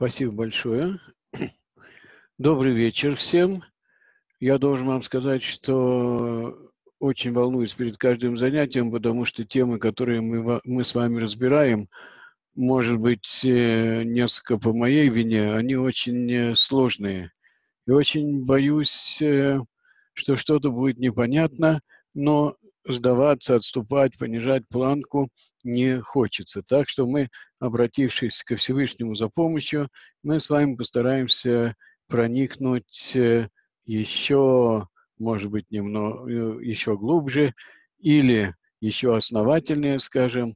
Спасибо большое. Добрый вечер всем. Я должен вам сказать, что очень волнуюсь перед каждым занятием, потому что темы, которые мы с вами разбираем, может быть, несколько по моей вине, они очень сложные. И очень боюсь, что что-то будет непонятно, но сдаваться, отступать, понижать планку не хочется. Так что мы, обратившись ко Всевышнему за помощью, мы с вами постараемся проникнуть еще, может быть, немного, еще глубже или еще основательнее, скажем,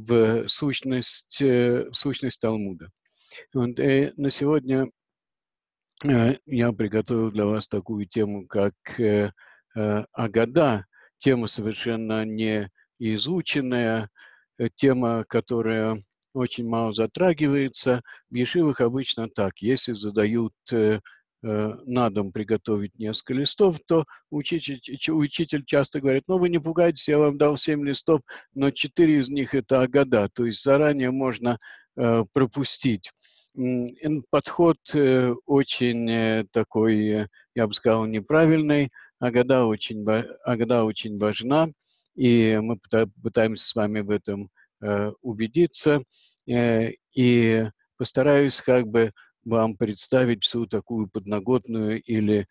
в сущность Талмуда. Вот, на сегодня я приготовил для вас такую тему, как Агада, тема совершенно не изученная, тема, которая очень мало затрагивается. В ешивах обычно так: если задают на дом приготовить несколько листов, то учитель часто говорит: ну, вы не пугайтесь, я вам дал 7 листов, но 4 из них – это Агада, то есть заранее можно пропустить. Подход очень такой, я бы сказал, неправильный. Агада очень важна, и мы пытаемся с вами в этом убедиться. И постараюсь как бы вам представить всю такую подноготную или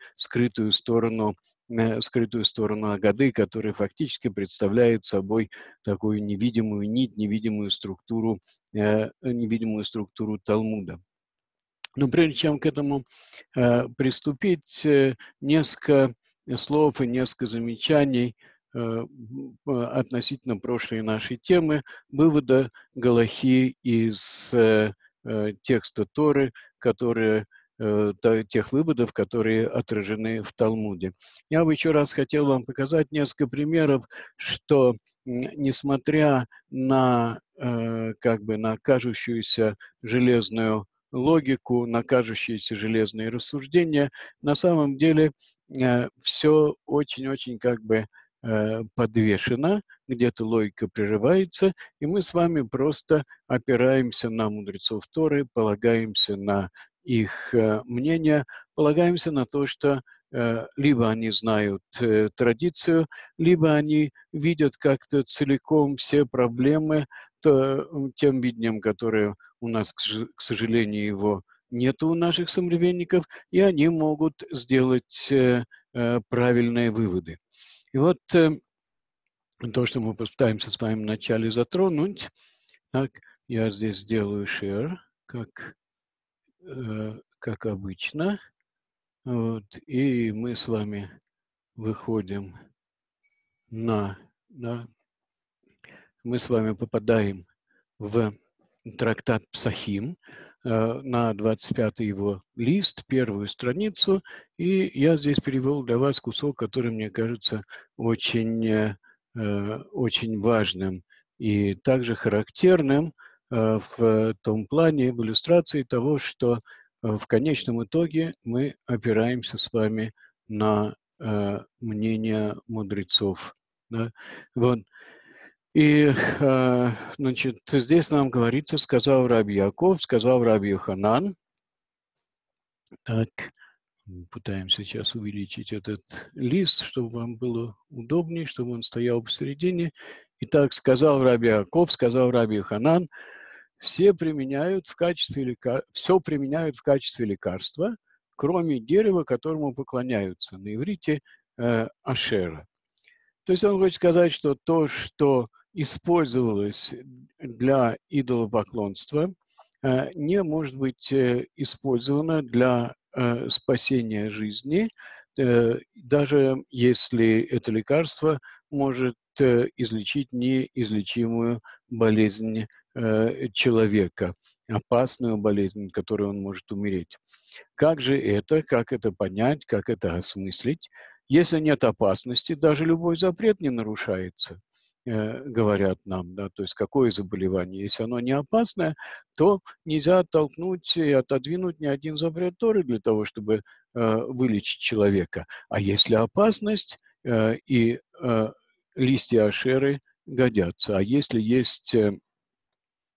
скрытую сторону Агады, которая фактически представляет собой такую невидимую нить, невидимую структуру Талмуда. Но прежде чем к этому приступить, несколько слов и несколько замечаний относительно прошлой нашей темы, вывода галахи из текста Торы, тех выводов, которые отражены в Талмуде. Я бы еще раз хотел вам показать несколько примеров, что несмотря на на кажущуюся железную логику, на кажущиеся железные рассуждения, на самом деле все очень-очень подвешено, где-то логика прерывается, и мы с вами просто опираемся на мудрецов Торы, полагаемся на их мнение, полагаемся на то, что либо они знают традицию, либо они видят как-то целиком все проблемы тем видением, которое у нас, к сожалению, его нет у наших современников, и они могут сделать правильные выводы. И вот то, что мы постараемся с вами вначале затронуть. Так, я здесь сделаю share, как обычно. Вот, и мы с вами выходим мы с вами попадаем в трактат Псахим, на 25-й его лист, первую страницу, и я здесь перевел для вас кусок, который мне кажется очень важным и также характерным в том плане, в иллюстрации того, что в конечном итоге мы опираемся с вами на мнение мудрецов. Да? Вот. И, значит, здесь нам говорится: сказал Раби Яков, сказал Раби Йоханан. Так, пытаемся сейчас увеличить этот лист, чтобы вам было удобнее, чтобы он стоял посередине. Итак, сказал Раби Яков, сказал Раби Йоханан: все применяют в качестве все применяют в качестве лекарства, кроме дерева, которому поклоняются. На иврите ашера. То есть он хочет сказать, что то, что использовалось для идолопоклонства, не может быть использовано для спасения жизни, даже если это лекарство может излечить неизлечимую болезнь человека, опасную болезнь, от которой он может умереть. Как это понять, как это осмыслить? Если нет опасности, даже любой запрет не нарушается, говорят нам, да, то есть какое заболевание. Если оно не опасное, то нельзя оттолкнуть и отодвинуть ни один запрет Торы для того, чтобы вылечить человека. А если опасность, и листья ашеры годятся. А если есть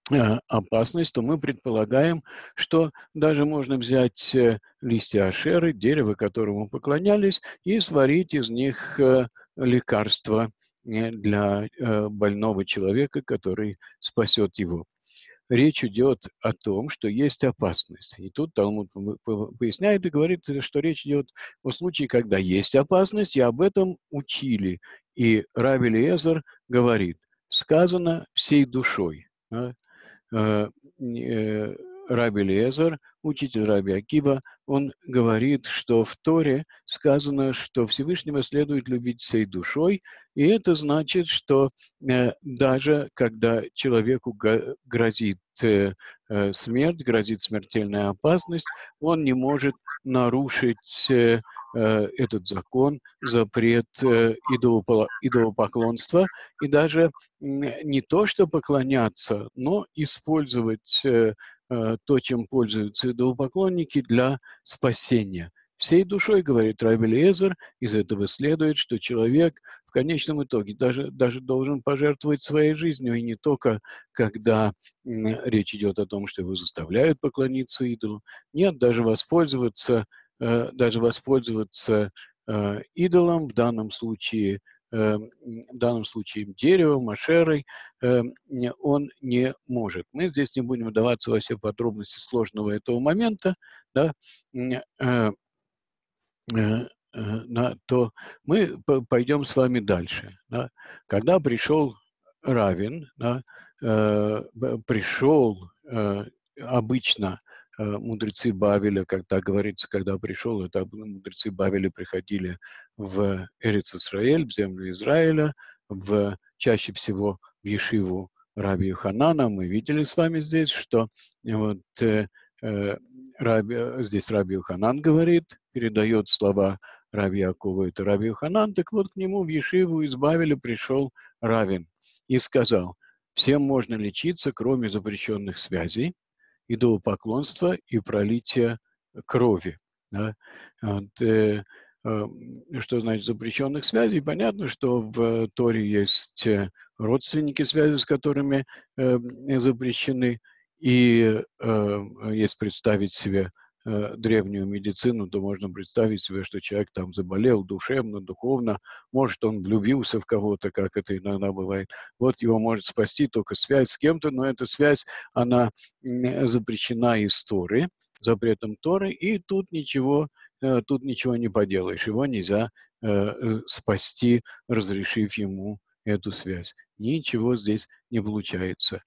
опасность, то мы предполагаем, что даже можно взять листья ашеры, дерево, которому поклонялись, и сварить из них лекарство для больного человека, который спасет его. Речь идет о том, что есть опасность. И тут Талмуд поясняет и говорит, что речь идет о случае, когда есть опасность, и об этом учили. И Раби Элиэзер говорит, сказано всей душой. Да? э, Раби Элиэзер, учитель Раби Акива, он говорит, что в Торе сказано, что Всевышнего следует любить всей душой, и это значит, что даже когда человеку грозит смерть, грозит смертельная опасность, он не может нарушить этот закон, запрет идолопоклонства, и даже не то, что поклоняться, но использовать то, чем пользуются идолопоклонники, для спасения. Всей душой, говорит Раби Элиэзер, из этого следует, что человек в конечном итоге даже должен пожертвовать своей жизнью, и не только когда речь идет о том, что его заставляют поклониться идолу. Нет, даже воспользоваться идолом, в данном случае деревом, ашерой, он не может. Мы здесь не будем вдаваться во все подробности сложного этого момента, да, то мы пойдем с вами дальше. Да. Когда пришел Равин, да, пришел обычно мудрецы Бавеля, когда говорится, когда пришел, это мудрецы Бавеля приходили в Эрец-Исраэль, в землю Израиля, чаще всего в Ешиву Раби Йоханана. Мы видели с вами здесь, что вот, здесь Раби Йоханан говорит, передает слова Раби Якова, это Раби Йоханан, так вот к нему в Ешиву из Бавеля пришел Равин и сказал, всем можно лечиться, кроме запрещенных связей, идолопоклонства и пролития крови. Да? Вот, что значит запрещенных связей? Понятно, что в Торе есть родственники, связи с которыми запрещены, и если представить себе древнюю медицину, то можно представить себе, что человек там заболел душевно, духовно, может, он влюбился в кого-то, как это иногда бывает. Вот его может спасти только связь с кем-то, но эта связь, она запрещена из Торы, запретом Торы, и тут ничего не поделаешь. Его нельзя спасти, разрешив ему эту связь. Ничего здесь не получается.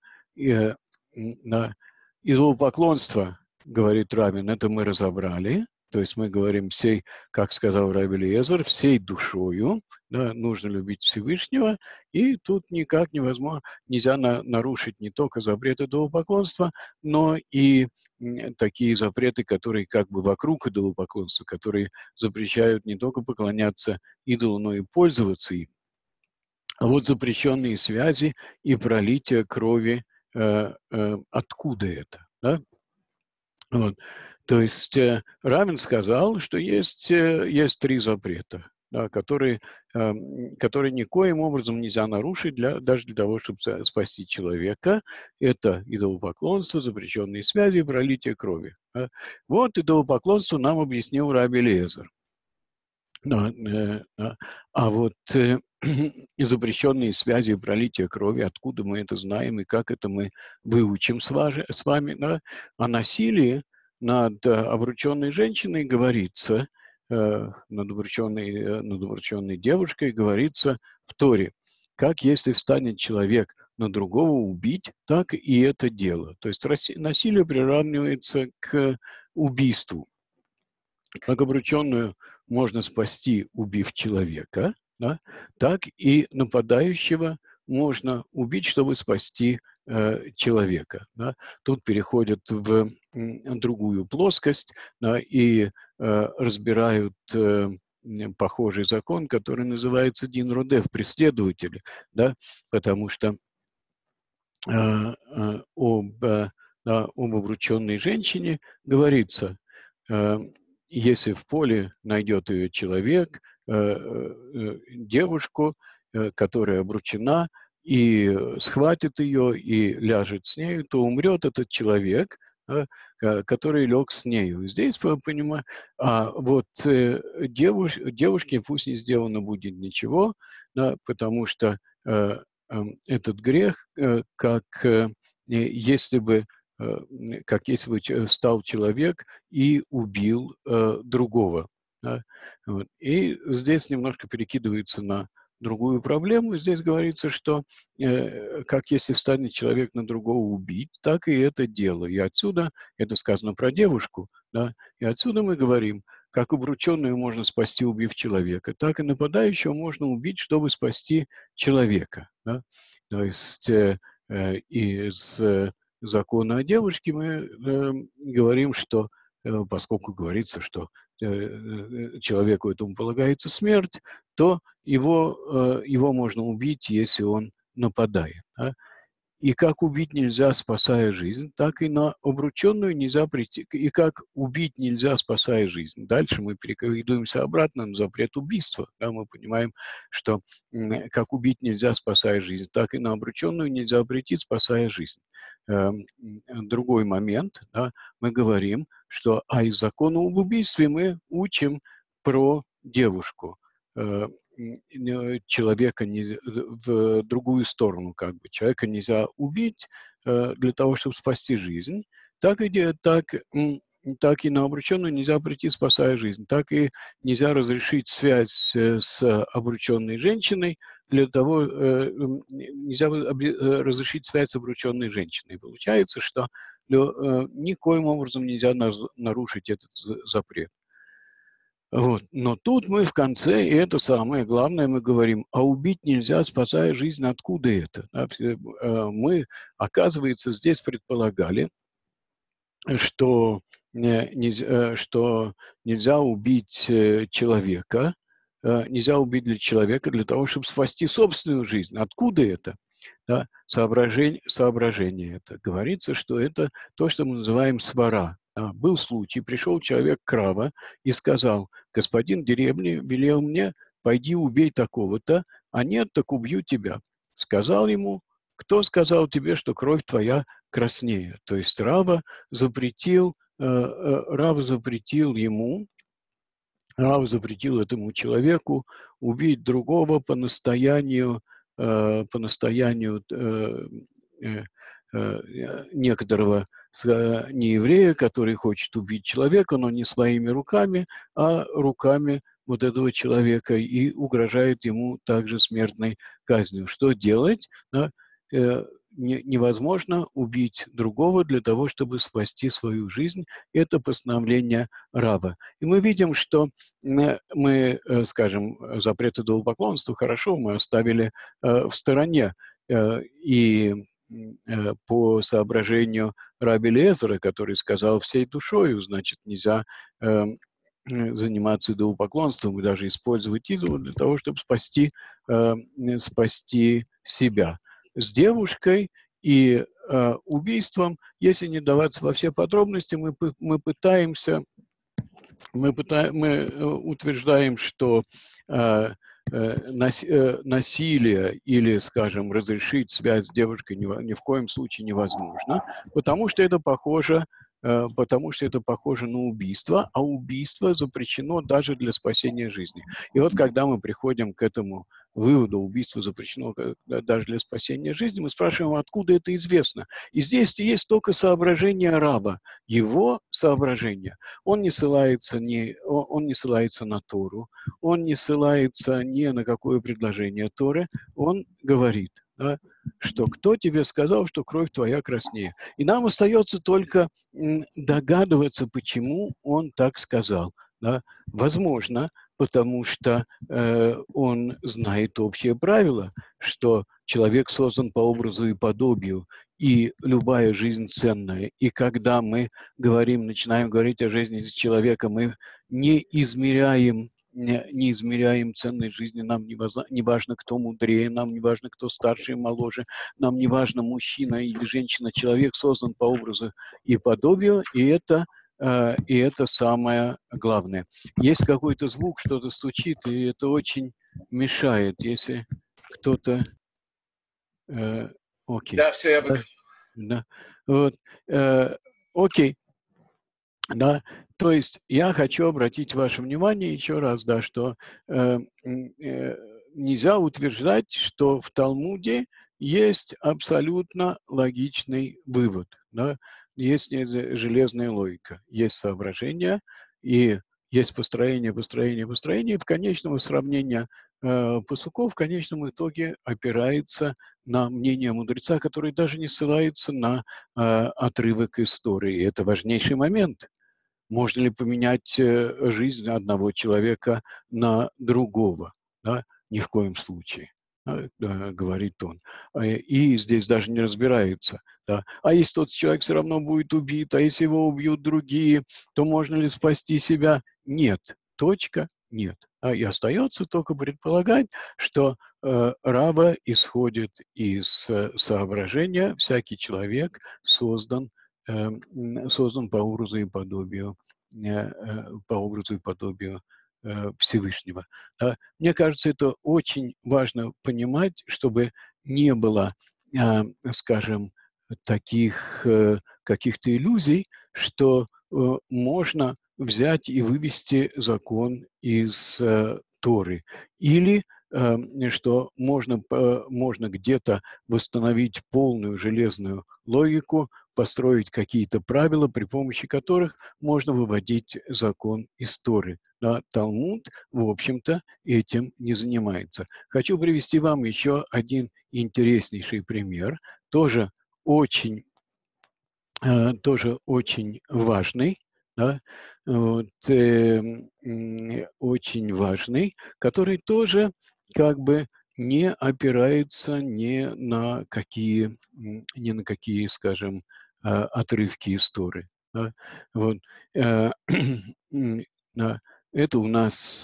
Идолопоклонство, говорит Равин, это мы разобрали. То есть мы говорим всей, как сказал Раби Элиэзер, всей душою, да, нужно любить Всевышнего, и тут никак нельзя нарушить не только запрет идолопоклонства, но и такие запреты, которые как бы вокруг идолопоклонства, которые запрещают не только поклоняться идолу, но и пользоваться им. А вот запрещенные связи и пролитие крови, откуда это? Да? Вот. То есть Равин сказал, что есть три запрета, да, которые никоим образом нельзя нарушить даже для того, чтобы спасти человека. Это идолопоклонство, запрещенные связи и пролитие крови. Да. Вот идолопоклонство нам объяснил Раби Элиэзер. А вот запрещенные связи и пролитие крови, откуда мы это знаем и как это мы выучим с вами, да? О насилии над обрученной женщиной говорится, над обрученной девушкой говорится в Торе, как если станет человек на другого убить, так и это дело. То есть насилие приравнивается к убийству. Как обрученную можно спасти, убив человека, да, так и нападающего можно убить, чтобы спасти человека. Да. Тут переходят в другую плоскость, да, и разбирают похожий закон, который называется Дин Родев, преследователи, да, потому что об обрученной женщине говорится, если в поле найдет ее человек, девушку, которая обручена, и схватит ее, и ляжет с нею, то умрет этот человек, который лег с нею. Здесь, понимаю, вот девушке пусть не сделано будет ничего, да, потому что этот грех, если бы как если бы стал человек и убил другого. Да? Вот. И здесь немножко перекидывается на другую проблему. Здесь говорится, что как если встанет человек на другого убить, так и это дело. И отсюда, это сказано про девушку, да, и отсюда мы говорим, как обрученную можно спасти, убив человека, так и нападающего можно убить, чтобы спасти человека. Да? То есть из закона о девушке мы говорим, что поскольку говорится, что человеку этому полагается смерть, то его можно убить, если он нападает. Да? И как убить нельзя, спасая жизнь, так и на обрученную нельзя прийти. И как убить нельзя, спасая жизнь. Дальше мы перекидываемся обратно на запрет убийства. Да, мы понимаем, что как убить нельзя, спасая жизнь, так и на обрученную нельзя прийти, спасая жизнь. Другой момент, да, мы говорим, что из закона об убийстве мы учим про девушку. Человека в другую сторону, как бы. Человека нельзя убить для того, чтобы спасти жизнь, так и на обрученную нельзя прийти, спасая жизнь, так и нельзя разрешить связь с обрученной женщиной для того, нельзя разрешить связь с обрученной женщиной. Получается, что никоим образом нельзя нарушить этот запрет. Вот. Но тут мы в конце, и это самое главное, мы говорим, убить нельзя, спасая жизнь, откуда это? Да? Мы, оказывается, здесь предполагали, что нельзя убить человека, нельзя убить человека для того, чтобы спасти собственную жизнь. Откуда это? Да? Соображение это. Говорится, что это то, что мы называем свара. Был случай, пришел человек к Рава и сказал: господин деревни велел мне, пойди убей такого-то, а нет, так убью тебя. Сказал ему: кто сказал тебе, что кровь твоя краснее? То есть Рав запретил этому человеку убить другого по настоянию некоторого нееврея, который хочет убить человека, но не своими руками, а руками вот этого человека, и угрожает ему также смертной казнью. Что делать? Да? Невозможно убить другого для того, чтобы спасти свою жизнь. Это постановление Рава. И мы видим, что мы, скажем, запрет идолопоклонства хорошо мы оставили в стороне. И по соображению Раби Элиэзера, который сказал всей душою, значит, нельзя заниматься идолопоклонством и даже использовать идола для того, чтобы спасти себя. С девушкой и убийством, если не даваться во все подробности, мы утверждаем, что насилие или, скажем, разрешить связь с девушкой ни в коем случае невозможно, потому что это похоже на убийство, а убийство запрещено даже для спасения жизни. И вот когда мы приходим к этому выводу, убийство запрещено даже для спасения жизни, мы спрашиваем, откуда это известно. И здесь есть только соображение раба, его соображение. Он не ссылается на Тору, он не ссылается ни на какое предложение Торы, он говорит, да, что кто тебе сказал, что кровь твоя краснее. И нам остается только догадываться, почему он так сказал. Да. Возможно, потому что он знает общее правило, что человек создан по образу и подобию, и любая жизнь ценная. И когда мы начинаем говорить о жизни человека, мы не измеряем ценность жизни, нам не важно, кто мудрее, нам не важно, кто старше и моложе, нам не важно, мужчина или женщина, человек создан по образу и подобию, и это самое главное. Есть какой-то звук, что-то стучит, и это очень мешает, если кто-то Окей. Да, все, я Да, выключил. да. Вот. Окей. Да, то есть я хочу обратить ваше внимание еще раз, да, что нельзя утверждать, что в Талмуде есть абсолютно логичный вывод, да, есть железная логика, есть соображения и есть построение, и в конечном сравнение пасуков в конечном итоге опирается на мнение мудреца, который даже не ссылается на отрывок истории. И это важнейший момент. Можно ли поменять жизнь одного человека на другого? Да? Ни в коем случае, да, говорит он. И здесь даже не разбирается. Да? А если тот человек все равно будет убит, а если его убьют другие, то можно ли спасти себя? Нет. Точка. Нет. И остается только предполагать, что Раба исходит из соображения, всякий человек создан по образу и подобию Всевышнего. Мне кажется, это очень важно понимать, чтобы не было, скажем, таких каких-то иллюзий, что можно взять и вывести закон из Торы, или что можно где-то восстановить полную железную логику, построить какие-то правила, при помощи которых можно выводить закон из Торы. Да, Талмуд, в общем-то, этим не занимается. Хочу привести вам еще один интереснейший пример, тоже очень, тоже очень важный, да, вот, очень важный, который тоже как бы не опирается ни на какие, скажем, отрывки истории. Да. Вот. э, да. Это у нас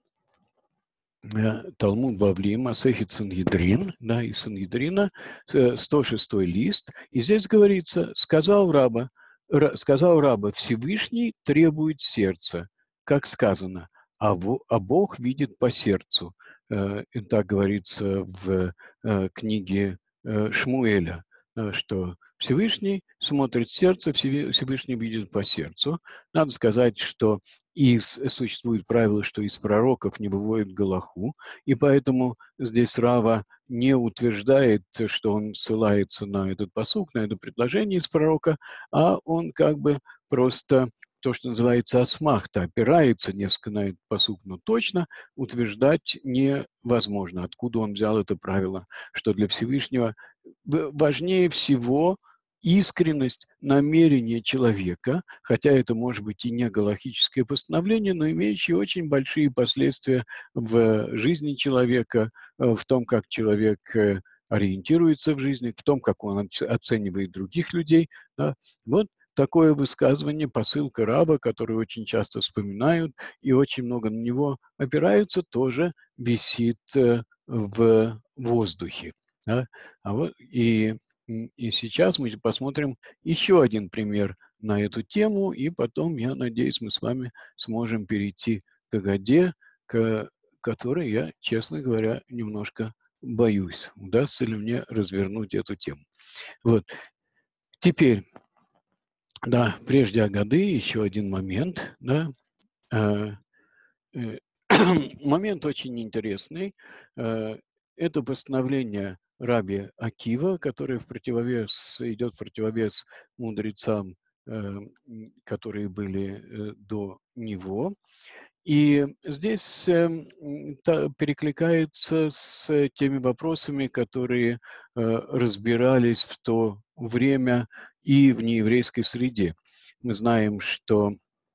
Талмуд Бавли, Масехет Сангидрин, да, из Сангидрина, 106 лист. И здесь говорится, сказал раба, Всевышний требует сердца, как сказано, а Бог видит по сердцу. И так говорится в книге Шмуэля, что Всевышний смотрит сердце, Всевышний видит по сердцу. Надо сказать, что существует правило, что из пророков не выводит галаху, и поэтому здесь Рава не утверждает, что он ссылается на этот пасук, на это предложение из пророка, а он как бы просто то, что называется асмахта, опирается несколько на этот пасук, но точно утверждать невозможно. Откуда он взял это правило, что для Всевышнего важнее всего искренность намерения человека, хотя это может быть и не галахическое постановление, но имеющее очень большие последствия в жизни человека, в том, как человек ориентируется в жизни, в том, как он оценивает других людей. Да. Вот такое высказывание, посылка раба, который очень часто вспоминают и очень много на него опираются, тоже висит в воздухе. Да. И сейчас мы посмотрим еще один пример на эту тему, и потом, я надеюсь, мы с вами сможем перейти к Агаде, к которой я, честно говоря, немножко боюсь, удастся ли мне развернуть эту тему. Вот. Теперь, да, прежде Агады еще один момент, да, Э, момент очень интересный. Это постановление раби Акива, которое идет в противовес мудрецам, которые были до него. И здесь перекликается с теми вопросами, которые разбирались в то время и в нееврейской среде. Мы знаем, что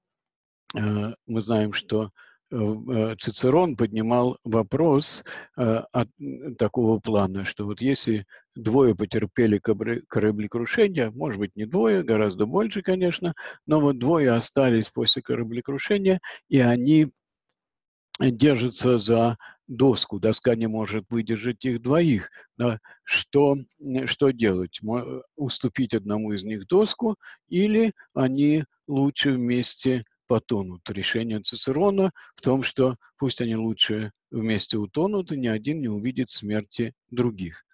Цицерон поднимал вопрос такого плана, что вот если двое потерпели кораблекрушение, может быть, не двое, гораздо больше, конечно, но вот двое остались после кораблекрушения, и они держатся за доску, доска не может выдержать их двоих. Да. Что делать? Уступить одному из них доску, или они лучше вместе потонут? Решение Цицерона в том, что пусть они лучше вместе утонут, и ни один не увидит смерти других.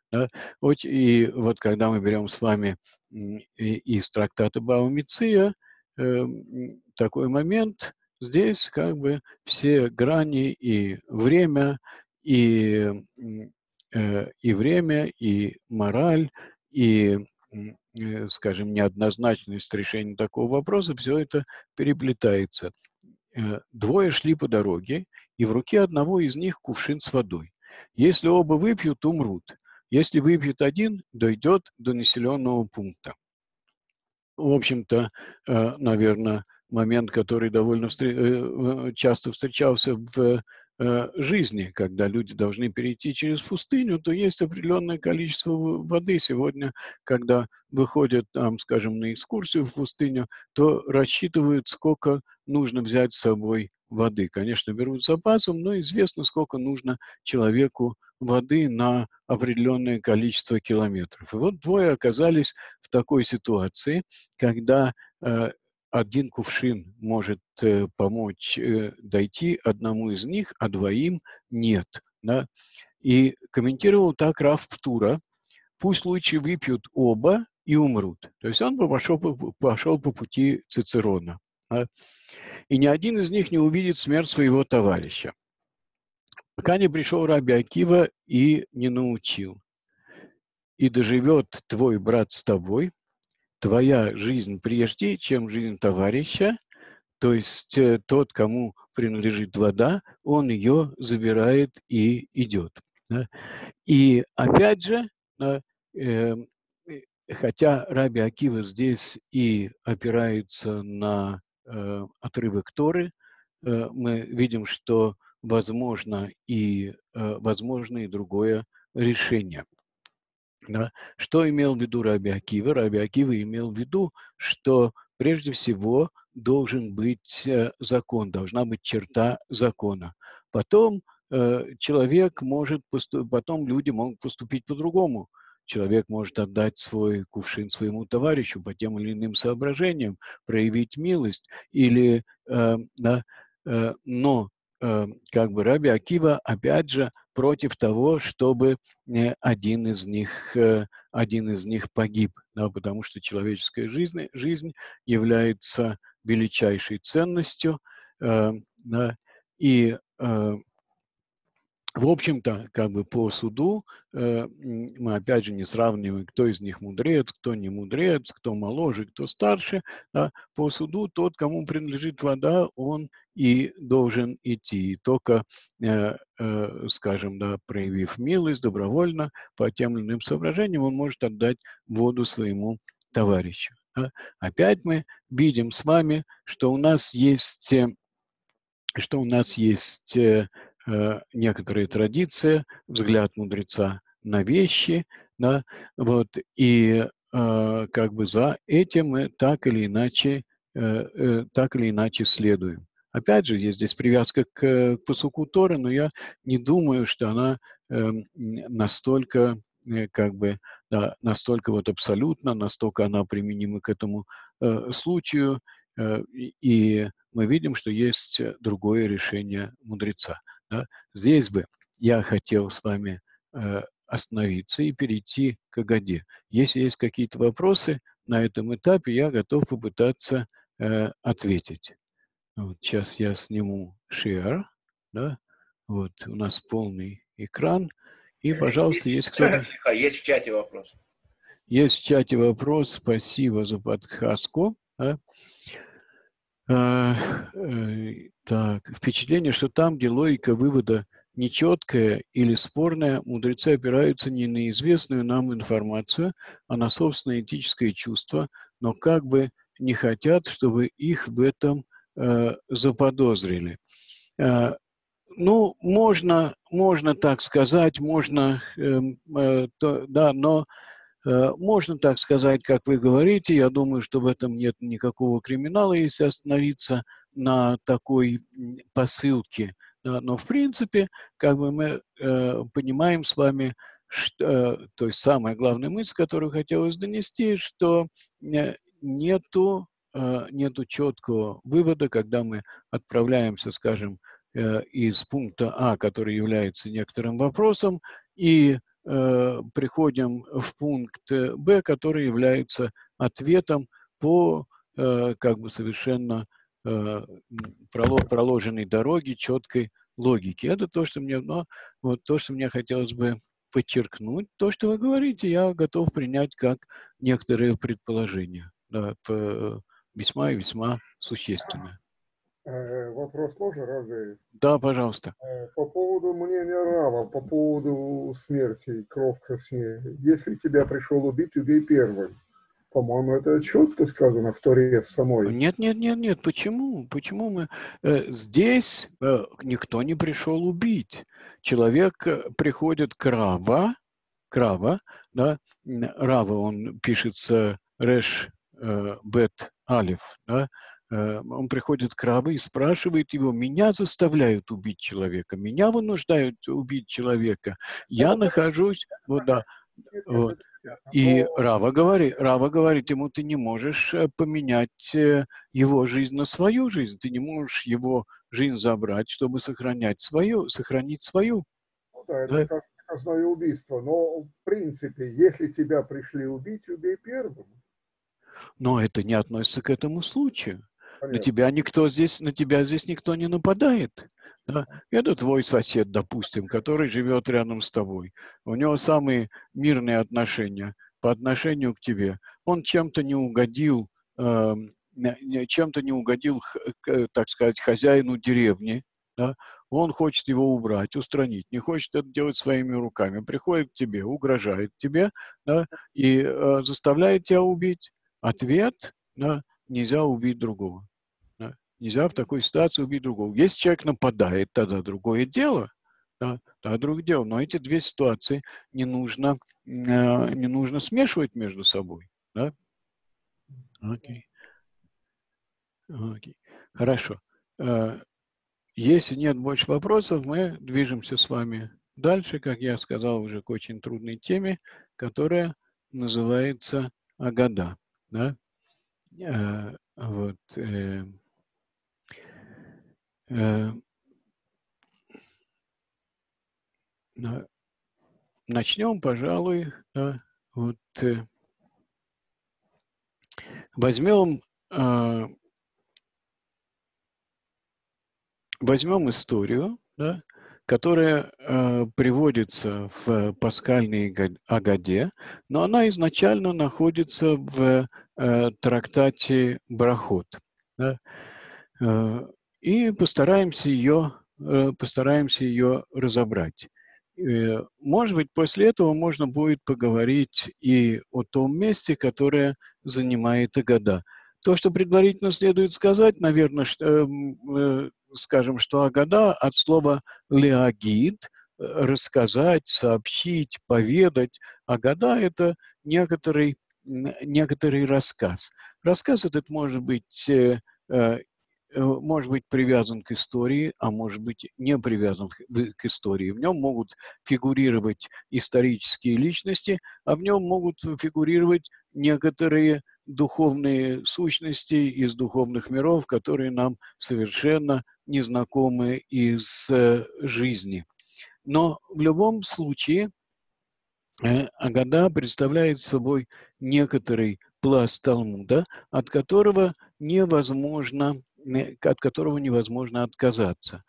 Да? И вот когда мы берем с вами из трактата Бава Меция такой момент, здесь как бы все грани и время, и, и время, и мораль, и, скажем, неоднозначность решения такого вопроса, все это переплетается. Двое шли по дороге, и в руке одного из них кувшин с водой. Если оба выпьют, умрут. Если выпьет один, дойдет до населенного пункта. В общем-то, наверное, момент, который довольно часто встречался в жизни, когда люди должны перейти через пустыню, то есть определенное количество воды. Сегодня, когда выходят, там, скажем, на экскурсию в пустыню, то рассчитывают, сколько нужно взять с собой воды. Конечно, берут с запасом, но известно, сколько нужно человеку воды на определенное количество километров. И вот двое оказались в такой ситуации, когда один кувшин может помочь дойти одному из них, а двоим нет. Да? И комментировал так Рав Птура: пусть лучше выпьют оба и умрут. То есть он пошел по пути Цицерона. Да? И ни один из них не увидит смерть своего товарища, пока не пришел Раби Акива и не научил. И доживет твой брат с тобой, твоя жизнь прежде, чем жизнь товарища, то есть тот, кому принадлежит вода, он ее забирает и идет. Да? И опять же, э, э, хотя Раби Акива здесь и опирается на отрывок Торы, мы видим, что возможно и другое решение. Да. Что имел в виду Раби Акива? Раби Акива имел в виду, что прежде всего должен быть закон, должна быть черта закона. Потом потом люди могут поступить по-другому. Человек может отдать свой кувшин своему товарищу по тем или иным соображениям, проявить милость, да, но как бы Раби Акива, опять же, против того, чтобы один из них погиб, да, потому что человеческая жизнь является величайшей ценностью, да, и в общем-то, как бы по суду мы опять же не сравниваем, кто из них мудрец, кто не мудрец, кто моложе, кто старше. Да. По суду тот, кому принадлежит вода, он и должен идти. И только, скажем, да, проявив милость добровольно, по тем или иным соображениям, он может отдать воду своему товарищу. Да. Опять мы видим с вами, что у нас есть некоторая традиция, взгляд мудреца на вещи, да, вот, и как бы за этим мы так или иначе следуем. Опять же, есть здесь привязка к пасуку Торы, но я не думаю, что она настолько как бы, да, настолько вот абсолютно, настолько она применима к этому случаю, и мы видим, что есть другое решение мудреца. Да? Здесь бы я хотел с вами остановиться и перейти к Агаде. Если есть какие-то вопросы на этом этапе, я готов попытаться ответить. Вот сейчас я сниму share, да? Вот у нас полный экран. И, пожалуйста, есть кто-то... Есть в чате вопрос. Есть в чате вопрос. Спасибо за подсказку. Да? Так, впечатление, что там, где логика вывода нечеткая или спорная, мудрецы опираются не на известную нам информацию, а на собственное этическое чувство, но как бы не хотят, чтобы их в этом заподозрили. Ну, можно так сказать, да, но можно так сказать, как вы говорите. Я думаю, что в этом нет никакого криминала, если остановиться на такой посылке. Да, но в принципе, как бы мы понимаем с вами, то есть самая главная мысль, которую хотелось донести, что нету четкого вывода, когда мы отправляемся, скажем, из пункта А, который является некоторым вопросом, и приходим в пункт Б, который является ответом по как бы совершенно проложенной дороге, четкой логике. Это то, что мне, но вот то, что мне хотелось бы подчеркнуть. То, что вы говорите, я готов принять как некоторые предположения. Да, весьма и весьма существенное. Вопрос можно разве? Да, пожалуйста. По поводу мнения Рава, по поводу смерти, кровь краснее. Если тебя пришел убить, убей первым. По-моему, это четко сказано в Торе самой. Нет, нет, нет, нет. Почему? Почему мы здесь никто не пришел убить? Человек приходит к Рава, да, Рава, он пишется Реш Бет Алиф, да, он приходит к Раву и спрашивает его: меня заставляют убить человека, меня вынуждают убить человека, я Это нахожусь, вот да, нет, вот. это понятно. И Но Рава говорит ему: ты не можешь поменять его жизнь на свою жизнь, ты не можешь его жизнь забрать, чтобы сохранить свою. ну да, это Да? как заказное убийство. Но в принципе, если тебя пришли убить, убей первым. Но это не относится к этому случаю. Понятно. На тебя здесь никто не нападает. Да? Это твой сосед, допустим, который живет рядом с тобой. У него самые мирные отношения по отношению к тебе. Он чем-то не угодил, так сказать, хозяину деревни. Да? Он хочет его убрать, устранить, не хочет это делать своими руками. Приходит к тебе, угрожает тебе, да, и заставляет тебя убить. Ответ, да, нельзя убить другого. Да. Нельзя в такой ситуации убить другого. Если человек нападает, тогда другое дело. Да, тогда другое дело. Но эти две ситуации не нужно смешивать между собой. Да? Окей. Окей. Хорошо. Если нет больше вопросов, мы движемся с вами дальше, как я сказал, уже к очень трудной теме, которая называется Агада. Да? Вот. Э, Начнем, пожалуй, вот, возьмем, возьмем историю, да, которая приводится в пасхальной Агаде, но она изначально находится в трактате Брахот. Да, и постараемся ее разобрать. Может быть, после этого можно будет поговорить и о том месте, которое занимает Агада. То, что предварительно следует сказать, наверное, скажем, что Агада от слова «леагид», рассказать, сообщить, поведать. Агада – это некоторый рассказ. Рассказ этот может быть привязан к истории, а может быть не привязан к истории. В нем могут фигурировать исторические личности, а в нем могут фигурировать некоторые духовные сущности из духовных миров, которые нам совершенно незнакомы из жизни. Но в любом случае Агада представляет собой некоторый пласт Талмуда, от которого невозможно отказаться.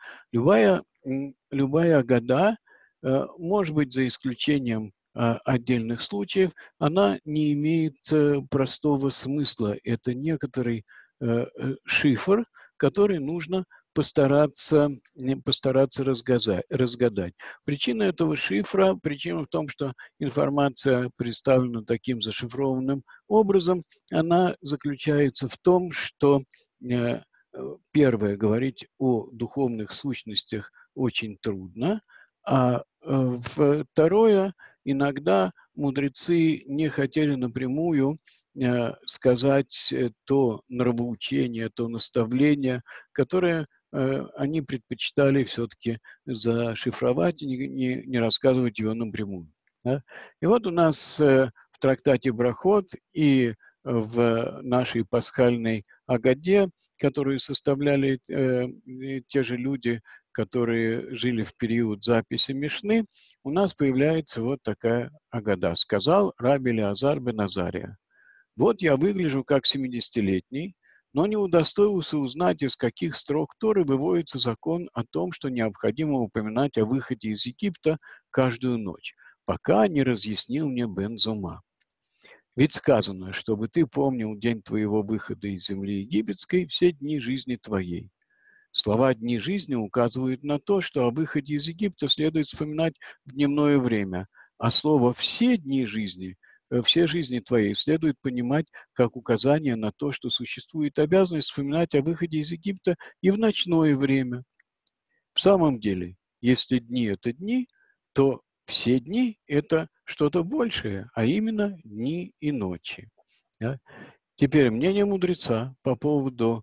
Любая Агада, может быть, за исключением отдельных случаев, она не имеет простого смысла. Это некоторый шифр, который нужно постараться разгадать. Причина этого шифра, причина в том, что информация представлена таким зашифрованным образом, она заключается в том, что первое, говорить о духовных сущностях очень трудно, а второе, иногда мудрецы не хотели напрямую сказать то нравоучение, то наставление, которое они предпочитали все-таки зашифровать и не рассказывать его напрямую. Да? И вот у нас в трактате Брахот и в нашей пасхальной Агаде, которую составляли те же люди, которые жили в период записи Мишны, у нас появляется вот такая агада. Сказал Раби Элиазар бен Азария: «Вот я выгляжу как 70-летний, но не удостоился узнать, из каких строк Торы выводится закон о том, что необходимо упоминать о выходе из Египта каждую ночь, пока не разъяснил мне Бен Зума. Ведь сказано, чтобы ты помнил день твоего выхода из земли египетской все дни жизни твоей». Слова «дни жизни» указывают на то, что о выходе из Египта следует вспоминать в дневное время, а слово «все дни жизни», «все жизни твоей» следует понимать как указание на то, что существует обязанность вспоминать о выходе из Египта и в ночное время. В самом деле, если дни – это дни, то все дни – это что-то большее, а именно дни и ночи. Да? Теперь мнение мудреца по поводу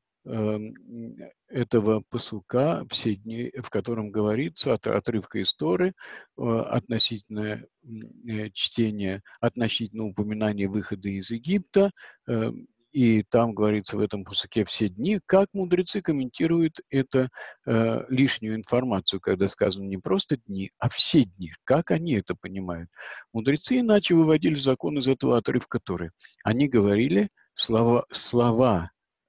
этого пасука, все дни, в котором говорится отрывка из Торы относительно чтения, относительно упоминания выхода из Египта, и там говорится в этом пасуке «все дни», как мудрецы комментируют это лишнюю информацию, когда сказано не просто дни, а все дни, как они это понимают. Мудрецы иначе выводили закон из этого отрывка Торы. Они говорили, слова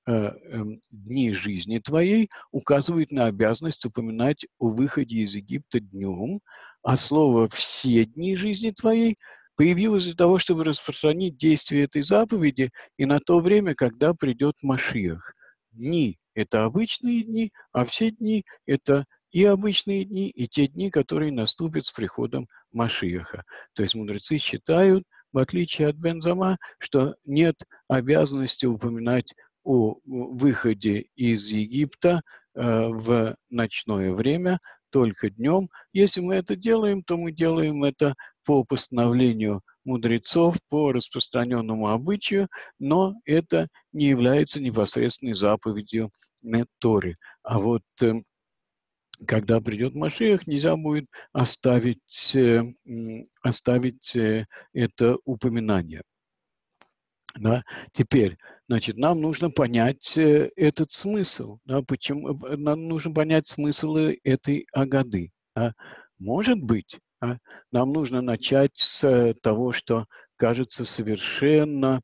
«дни жизни твоей» указывают на обязанность упоминать о выходе из Египта днем, а слово «все дни жизни твоей» появилось для того, чтобы распространить действие этой заповеди и на то время, когда придет Машиах. Дни – это обычные дни, а все дни – это и обычные дни, и те дни, которые наступят с приходом Машиаха. То есть мудрецы считают, в отличие от Бен Зума, что нет обязанности упоминать о выходе из Египта в ночное время, только днем. Если мы это делаем, то мы делаем это по постановлению мудрецов, по распространенному обычаю, но это не является непосредственной заповедью Торы. А вот когда придет Машиах, нельзя будет оставить это упоминание. Да? Теперь, значит, нам нужно понять этот смысл. Да? Почему? Нам нужно понять смысл этой агады. Да? Может быть, нам нужно начать с того, что кажется совершенно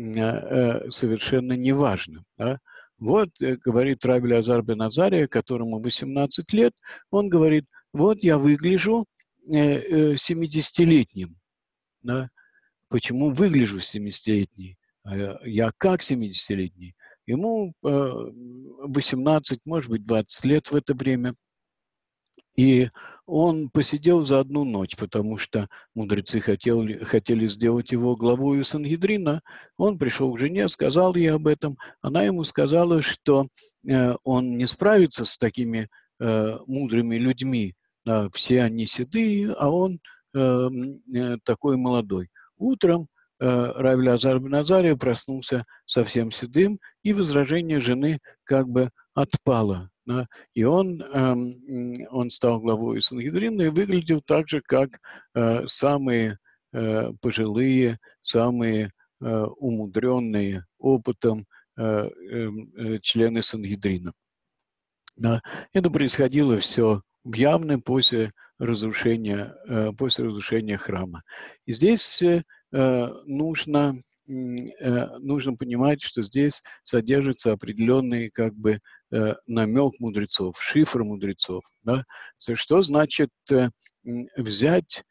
неважным. Да? Вот, говорит Раби Элиазар бен Азария, которому 18 лет, он говорит: вот я выгляжу 70-летним. Да? Почему выгляжу 70-летний? Я как 70-летний? Ему 18, может быть, 20 лет в это время. И он посидел за одну ночь, потому что мудрецы хотели сделать его главою Сангедрина. Он пришел к жене, сказал ей об этом. Она ему сказала, что он не справится с такими мудрыми людьми. Все они седые, а он такой молодой. Утром Раби Элиазар бен Азария проснулся совсем седым, и возражение жены как бы отпало. Да? И он стал главой Сангедрина и выглядел так же, как самые пожилые, самые умудренные опытом члены Сангедрина. Да? Это происходило все явно после разрушения храма. И здесь нужно понимать, что здесь содержится определенный как бы намек мудрецов, шифр мудрецов. Да? Что значит взять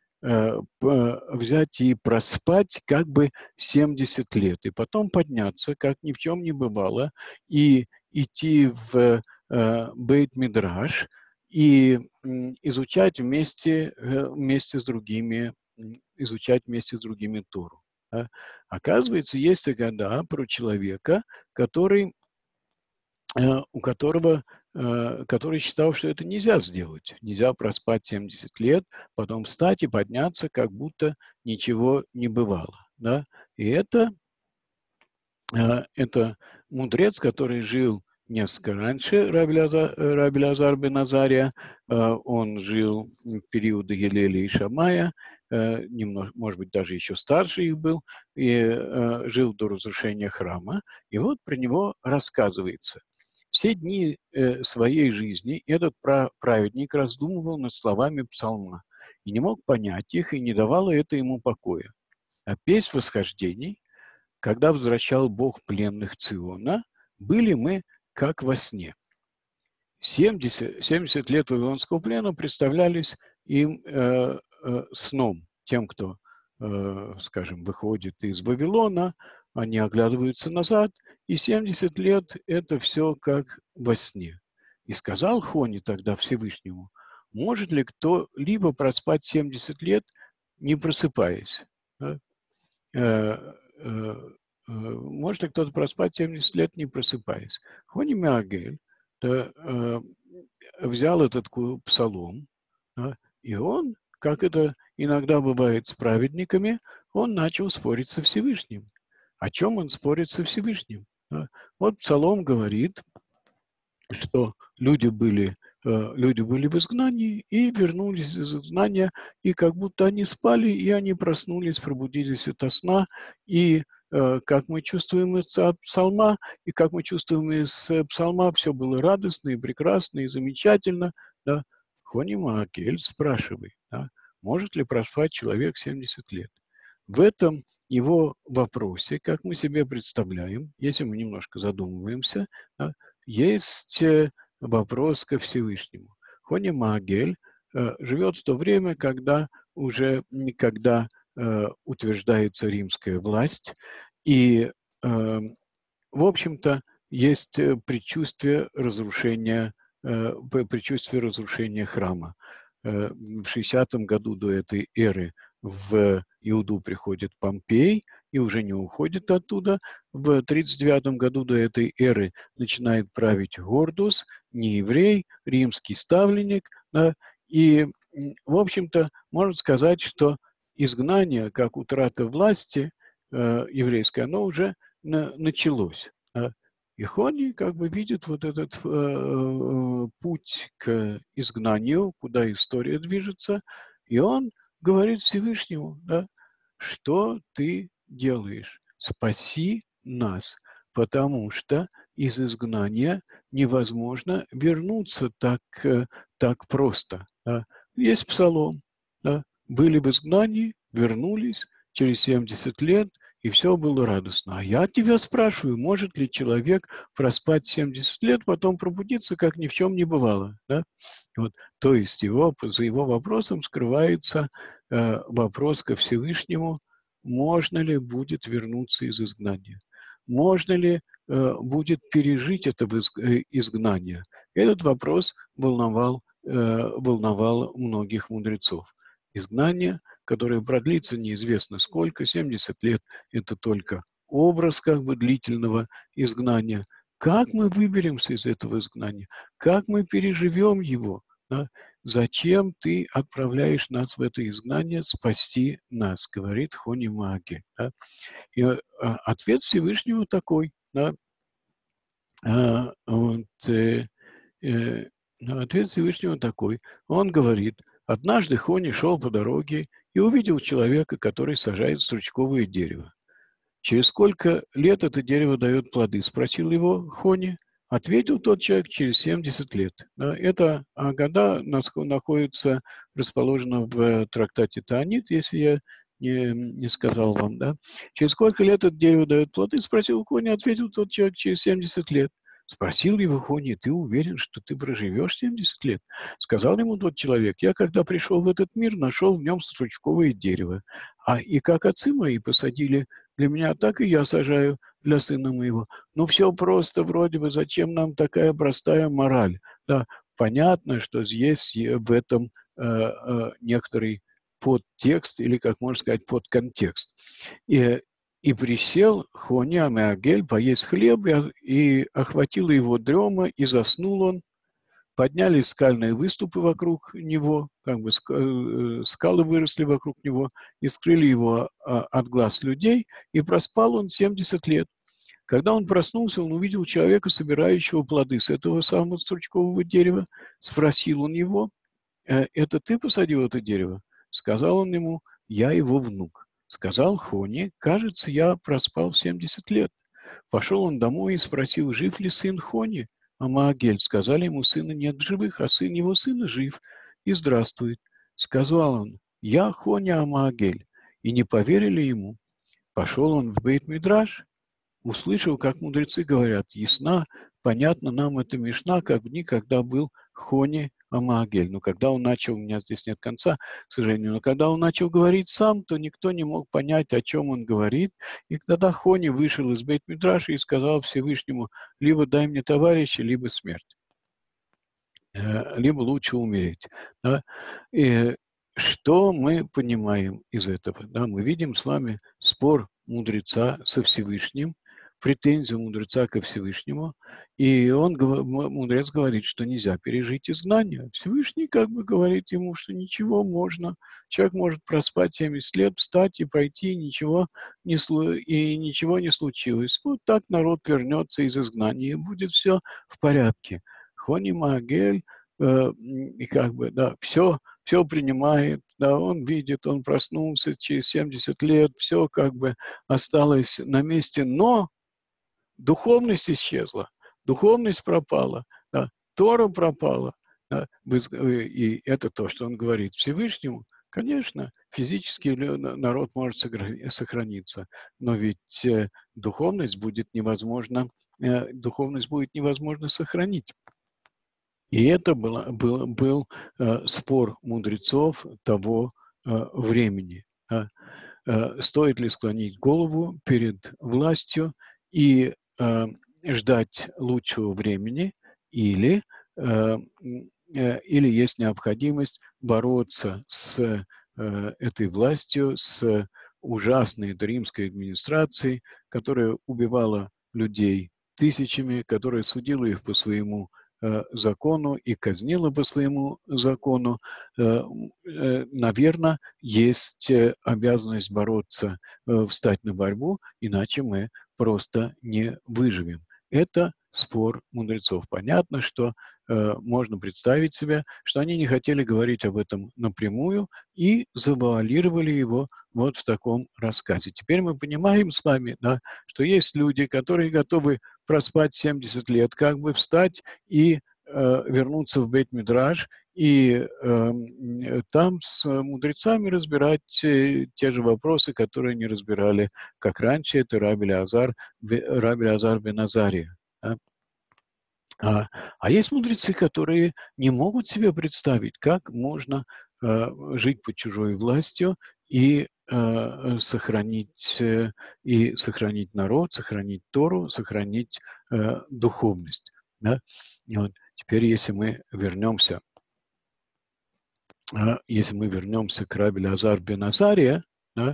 и проспать как бы 70 лет, и потом подняться, как ни в чем не бывало, и идти в Бейт-Мидраш и изучать вместе с другими Тору. Да? Оказывается, есть агада про человека, который считал, что это нельзя сделать. Нельзя проспать 70 лет, потом встать и подняться, как будто ничего не бывало. Да? И это мудрец, который жил несколько раньше Раби Элиазар бен Азария. Он жил в периоды Гилеля и Шамая, может быть, даже еще старше их был, и жил до разрушения храма. И вот про него рассказывается. В Все дни своей жизни этот праведник раздумывал над словами псалма и не мог понять их, и не давало это ему покоя. А песнь восхождений, когда возвращал Бог пленных Циона, были мы как во сне. 70 лет вавилонского плена представлялись им сном. Тем, кто, скажем, выходит из Вавилона, они оглядываются назад, и 70 лет – это все как во сне. И сказал Хони тогда Всевышнему: может ли кто-либо проспать 70 лет, не просыпаясь? Может ли кто-то проспать 70 лет, не просыпаясь? Хони Меагель взял этот псалом, и он, как это иногда бывает с праведниками, он начал спорить со Всевышним. О чем он спорит со Всевышним? Вот псалом говорит, что люди были в изгнании и вернулись из изгнания, и как будто они спали, и они проснулись, пробудились ото сна, и как мы чувствуем из псалма, и как мы чувствуем из псалма, все было радостно и прекрасно и замечательно. Да? Хони Маакель спрашивает, да, может ли проспать человек 70 лет? В этом его вопросе, как мы себе представляем, если мы немножко задумываемся, да, есть вопрос ко Всевышнему. Хони Маагель живет в то время, когда уже никогда утверждается римская власть, и, в общем-то, есть предчувствие разрушения храма. В 60-м году до этой эры в Иуду приходит Помпей и уже не уходит оттуда. В 39-м году до этой эры начинает править Гордус, не еврей, римский ставленник. Да, и, в общем-то, можно сказать, что изгнание, как утрата власти еврейской, оно уже началось. Да. И Хони как бы видит вот этот путь к изгнанию, куда история движется, и он говорит Всевышнему, да, что ты делаешь? Спаси нас, потому что из изгнания невозможно вернуться так просто. Да. Есть псалом, да, были в изгнании, вернулись через 70 лет, и все было радостно. А я тебя спрашиваю, может ли человек проспать 70 лет, потом пробудиться, как ни в чем не бывало? Да? Вот, то есть за его вопросом скрывается вопрос ко Всевышнему, можно ли будет вернуться из изгнания? Можно ли будет пережить это изгнание? Этот вопрос волновал многих мудрецов. Изгнание, которое продлится неизвестно сколько, 70 лет – это только образ как бы длительного изгнания. Как мы выберемся из этого изгнания? Как мы переживем его? Да? Зачем ты отправляешь нас в это изгнание спасти нас, говорит Хони Маагель. Да? И ответ Всевышнего такой. Да? Ответ Всевышнего такой. Он говорит: однажды Хони шел по дороге и увидел человека, который сажает стручковое дерево. «Через сколько лет это дерево дает плоды?» – спросил его Хони. Ответил тот человек: через 70 лет. Это Агада находится, расположена в трактате Таанит, если я не сказал вам. Да? Через сколько лет это дерево дает плоды? Спросил Хони. Ответил тот человек: через 70 лет. Спросил его Хони: ты уверен, что ты проживешь 70 лет? Сказал ему тот человек: я, когда пришел в этот мир, нашел в нем стручковое дерево. И как отцы мои посадили для меня, так и я сажаю для сына моего. Ну, все просто вроде бы, зачем нам такая простая мораль? Да, понятно, что здесь в этом некоторый подтекст, или, как можно сказать, подконтекст. И присел Хони Амеагель поесть хлеб, и охватила его дрема, и заснул он. Поднялись скальные выступы вокруг него, как бы скалы выросли вокруг него и скрыли его от глаз людей, и проспал он 70 лет. Когда он проснулся, он увидел человека, собирающего плоды с этого самого стручкового дерева. Спросил он его: это ты посадил это дерево? Сказал он ему: я его внук. Сказал Хони: кажется, я проспал 70 лет. Пошел он домой и спросил, жив ли сын Хони. Амаагель. Сказали ему, сына нет в живых, а сын его сына жив и здравствует. Сказал он, я Хони Амаагель. И не поверили ему. Пошел он в Бейт-Мидраш, услышал, как мудрецы говорят, ясна, понятно нам эта Мишна, как в дни, когда был Хони Амаагель. Но когда он начал, у меня здесь нет конца, к сожалению, но когда он начал говорить сам, то никто не мог понять, о чем он говорит. И тогда Хони вышел из Бейт-Мидраша и сказал Всевышнему, либо дай мне товарища, либо смерть, либо лучше умереть. Да? И что мы понимаем из этого? Да? Мы видим с вами спор мудреца со Всевышним, претензию мудреца ко Всевышнему, и мудрец говорит, что нельзя пережить изгнание. Всевышний как бы говорит ему, что ничего можно, человек может проспать 70 лет, встать и пойти, и ничего не случилось. Вот так народ вернется из изгнания, и будет все в порядке. Хони Маагель, и как бы, да, все принимает, да, он видит, он проснулся через 70 лет, все как бы осталось на месте, но духовность исчезла, духовность пропала, да, Тора пропала, да, и это то, что он говорит Всевышнему. Конечно, физически народ может сохраниться, но ведь духовность будет невозможно сохранить. И это был спор мудрецов того времени. Стоит ли склонить голову перед властью и ждать лучшего времени, или есть необходимость бороться с этой властью, с ужасной римской администрацией, которая убивала людей тысячами, которая судила их по своему закону и казнила по своему закону. Наверное, есть обязанность бороться, встать на борьбу, иначе мы просто не выживем. Это спор мудрецов. Понятно, что можно представить себе, что они не хотели говорить об этом напрямую и завуалировали его вот в таком рассказе. Теперь мы понимаем с вами, да, что есть люди, которые готовы проспать 70 лет, как бы встать и вернуться в Бейт-Мидраш и там с мудрецами разбирать те же вопросы, которые не разбирали, как раньше, это Раби Элеазар бен Азария. Да? А есть мудрецы, которые не могут себе представить, как можно жить под чужой властью и сохранить народ, сохранить Тору, сохранить духовность. Да? Вот. Теперь, если мы вернемся к Раби Элеазар бен Азария, да,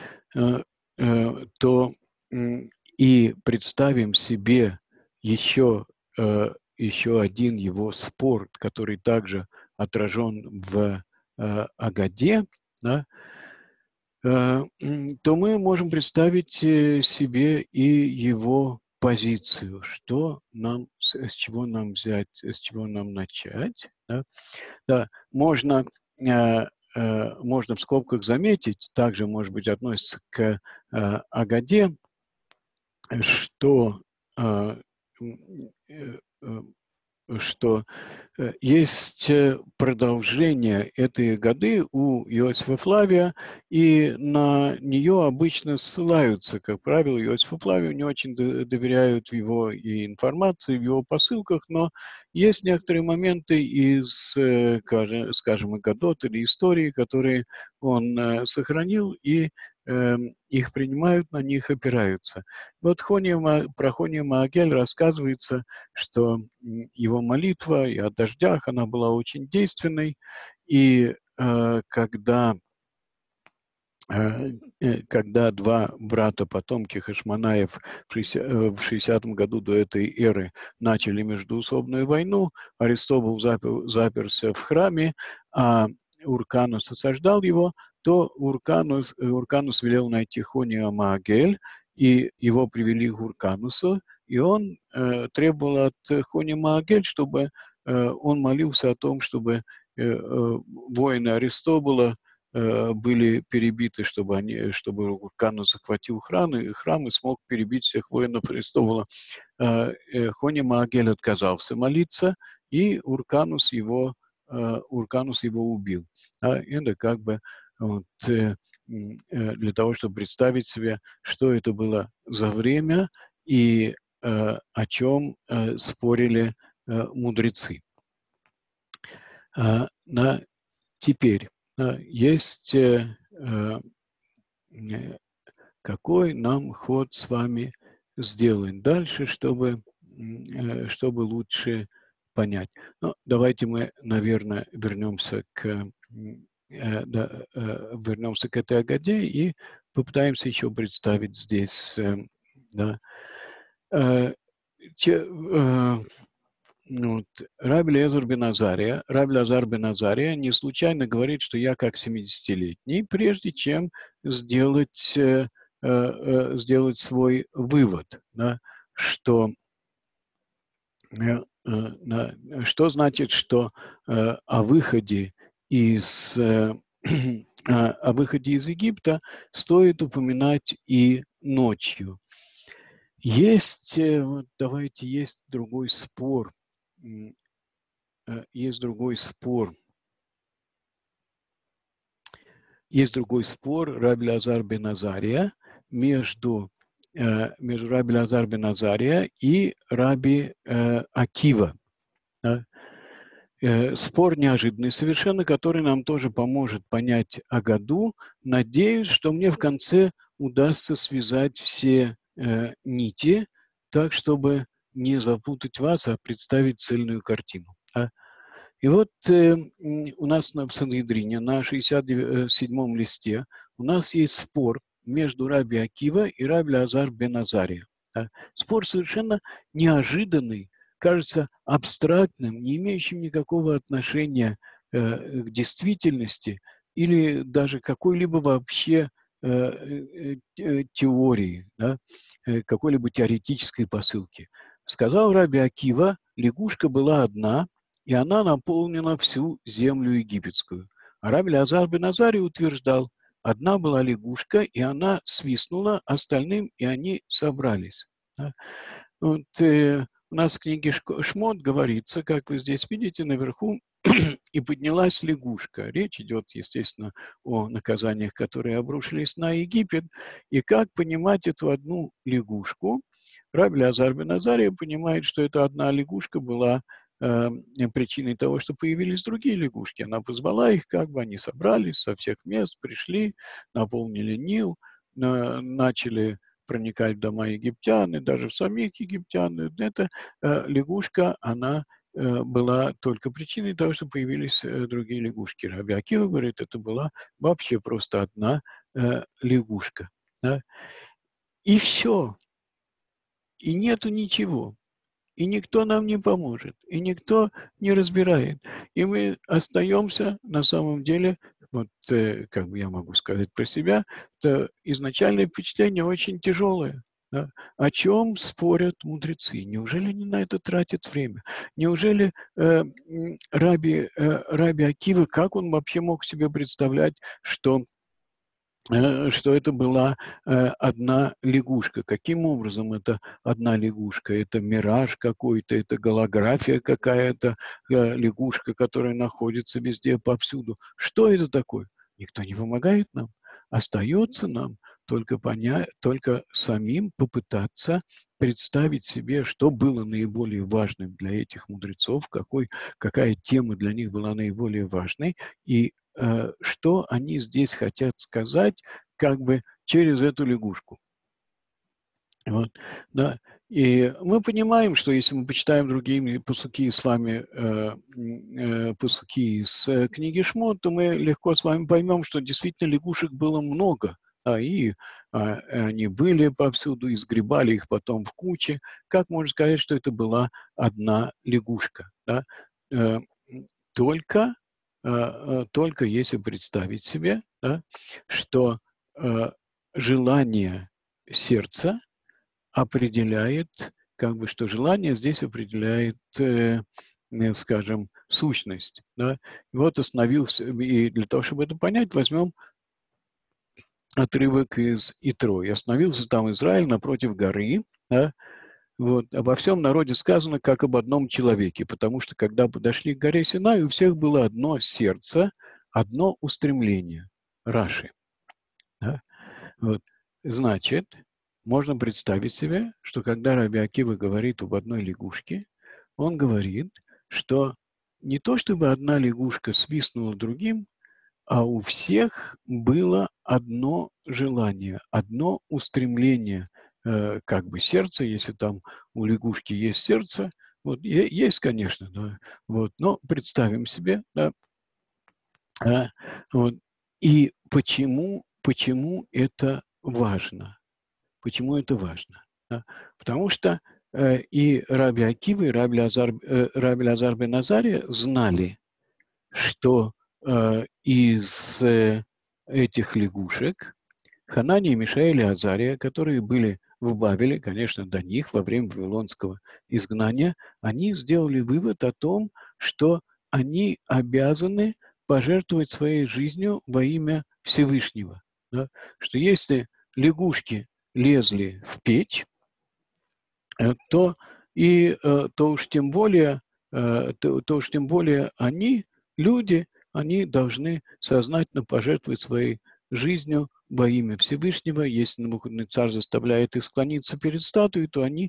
то и представим себе еще один его спор, который также отражен в Агаде, да, то мы можем представить себе и его позицию, с чего нам взять, с чего нам начать. Да? Да, можно в скобках заметить, также, может быть, относится к Агаде, что есть продолжение этой годы у Иосифа Флавия, и на нее обычно ссылаются. Как правило, Иосифу Флавию не очень доверяют в его и информации, в его посылках, но есть некоторые моменты из, скажем, Агадот или истории, которые он сохранил, и их принимают, на них опираются. Вот про Хони Маагель рассказывается, что его молитва и о дождях, она была очень действенной, и когда два брата, потомки Хашмонаев в 60-м году до этой эры начали междоусобную войну, Аристобул заперся в храме, а Урканус осаждал его, то Урканус велел найти Хони Маагель, и его привели к Урканусу, и он требовал от Хони Маагель, чтобы он молился о том, чтобы воины Аристобула были перебиты, чтобы Урканус захватил храм и смог перебить всех воинов Христового. Хони Маагель отказался молиться, и Урканус его убил. Это как бы вот, для того, чтобы представить себе, что это было за время и о чем спорили мудрецы. Теперь есть какой нам ход с вами сделать дальше, чтобы лучше понять. Ну, давайте мы, наверное, вернемся к этой Агаде и попытаемся еще представить здесь, вот, Раби Лазар бен Азария не случайно говорит, что я как 70-летний, прежде чем сделать свой вывод, что значит, что о выходе из Египта стоит упоминать и ночью. Есть другой спор. Есть другой спор Раби Лазар бен Азария между Раби Лазар бен Азария и Раби Акива. Спор неожиданный совершенно, который нам тоже поможет понять Агаду. Надеюсь, что мне в конце удастся связать все нити так, чтобы не запутать вас, а представить цельную картину. И вот у нас в Сангедрине на 67-м листе у нас есть спор между Раби Акива и Раби Лазар бен Азария. Спор совершенно неожиданный, кажется абстрактным, не имеющим никакого отношения к действительности или даже какой-либо вообще теории, какой-либо теоретической посылки. Сказал Раби Акива, лягушка была одна, и она наполнила всю землю египетскую. А Раби Лазар бен Азария утверждал, одна была лягушка, и она свистнула остальным, и они собрались. Вот, у нас в книге Шмот говорится, как вы здесь видите наверху, и поднялась лягушка. Речь идет, естественно, о наказаниях, которые обрушились на Египет. И как понимать эту одну лягушку? Раби Лазар бен Азария понимает, что эта одна лягушка была причиной того, что появились другие лягушки. Она позвала их, как бы они собрались со всех мест, пришли, наполнили Нил, начали проникать в дома египтян, и даже в самих египтян. Эта лягушка, она была только причиной того, что появились другие лягушки. Раби Акива говорит, это была вообще просто одна лягушка. Да? И все. И нету ничего. И никто нам не поможет, и никто не разбирает. И мы остаемся на самом деле, вот как бы я могу сказать про себя, то изначальное впечатление очень тяжелое. Да? О чем спорят мудрецы? Неужели они на это тратят время? Неужели Раби Акива, как он вообще мог себе представлять, что это была одна лягушка. Каким образом это одна лягушка? Это мираж какой-то, это голография какая-то, лягушка, которая находится везде, повсюду. Что это такое? Никто не помогает нам. Остается нам только самим попытаться представить себе, что было наиболее важным для этих мудрецов, какая тема для них была наиболее важной, и что они здесь хотят сказать как бы через эту лягушку. Вот, да. И мы понимаем, что если мы почитаем другие пасуки с вами, пасуки из книги Шмот, то мы легко с вами поймем, что действительно лягушек было много. И они были повсюду, и сгребали их потом в куче. Как можно сказать, что это была одна лягушка? Да? Только если представить себе, да, что желание сердца определяет, как бы, что желание здесь определяет скажем, сущность. Да? И вот остановился, и для того, чтобы это понять, возьмем отрывок из Итро. «И остановился там Израиль напротив горы, да? Вот. Обо всем народе сказано, как об одном человеке, потому что, когда подошли к горе Синай, у всех было одно сердце, одно устремление». Раши. Да? Вот. Значит, можно представить себе, что когда Раби Акива говорит об одной лягушке, он говорит, что не то чтобы одна лягушка свистнула другим, а у всех было одно желание, одно устремление, как бы сердце, если там у лягушки есть сердце, вот есть, конечно, да, вот, но представим себе, да, вот, и почему это важно? Почему это важно? Да? Потому что и Раби Акива, и Раби Лазар бен Азария знали, что из этих лягушек Ханания, Мишаэль и Азария, которые были в Бавеле, конечно, до них во время вавилонского изгнания, они сделали вывод о том, что они обязаны пожертвовать своей жизнью во имя Всевышнего. Да? Что если лягушки лезли в печь, то уж тем более, то уж тем более они, люди, они должны сознательно пожертвовать своей жизнью во имя Всевышнего. Если Навуходоносор заставляет их склониться перед статуей, то они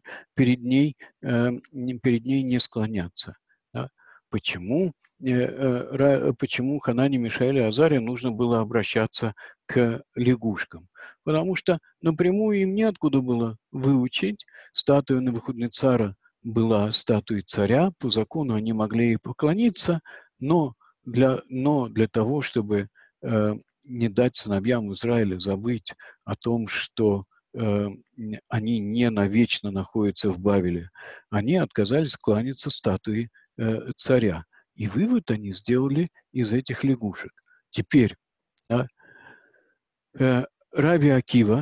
перед ней не склонятся. Да? Почему Ханане, Мишаэлю и Азаре нужно было обращаться к лягушкам? Потому что напрямую им неоткуда было выучить. Статуя Навуходоносора была статуей царя, по закону они могли ей поклониться, но для того, чтобы не дать сыновьям Израиля забыть о том, что они не навечно находятся в Бавеле, они отказались кланяться статуе царя. И вывод они сделали из этих лягушек. Теперь да, Раби Акива,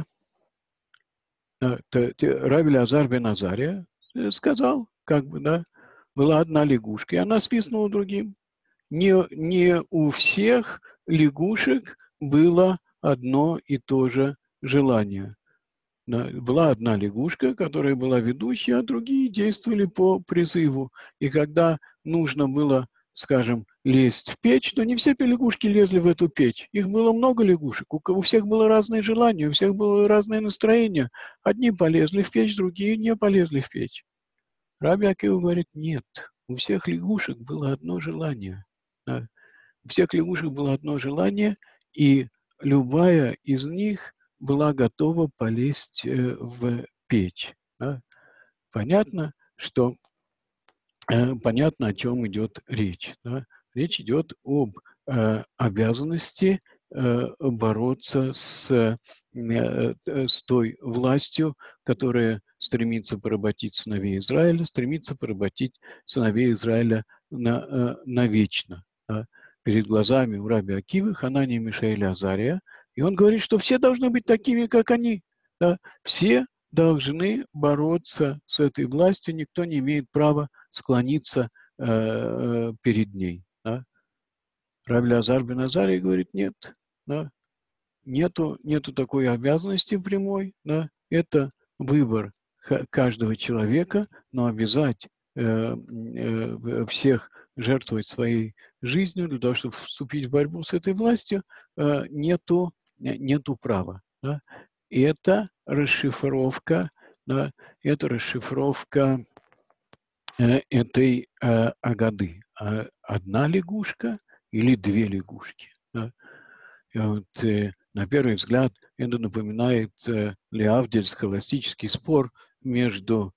Раби Лазар бен Азария сказал, как бы, да, была одна лягушка, и она свистнула другим. Не у всех лягушек было одно и то же желание. Да, была одна лягушка, которая была ведущей, а другие действовали по призыву. И когда нужно было, скажем, лезть в печь, то не все лягушки лезли в эту печь. Их было много лягушек, у всех было разное желание, у всех было разное настроение. Одни полезли в печь, другие не полезли в печь. Раби Акива говорит, нет, у всех лягушек было одно желание. Да. У всех лягушек было одно желание, и любая из них была готова полезть в печь. Да? Понятно, понятно, о чем идет речь. Да? Речь идет об обязанности бороться с той властью, которая стремится поработить сыновей Израиля, стремится поработить сыновей Израиля навечно. Да? Перед глазами у Раби Акивы, Ханания, Мишаэля, Азария. И он говорит, что все должны быть такими, как они. Да? Все должны бороться с этой властью, никто не имеет права склониться перед ней. Да? Раби Лазар бен Азарий говорит, нет, да? нету такой обязанности прямой, да? Это выбор каждого человека, но обязать всех жертвовать своей жизнью для того, чтобы вступить в борьбу с этой властью, нету права. Да? Это расшифровка, да, это расшифровка этой агады. Одна лягушка или две лягушки. Да? И вот, на первый взгляд это напоминает леавдиль, схоластический спор между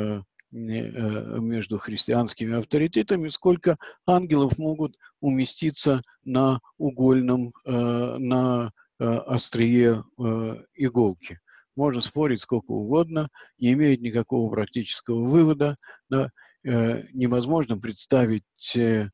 христианскими авторитетами, сколько ангелов могут уместиться на угольном, на острие иголки. Можно спорить сколько угодно, не имеет никакого практического вывода. Да? Невозможно представить себе,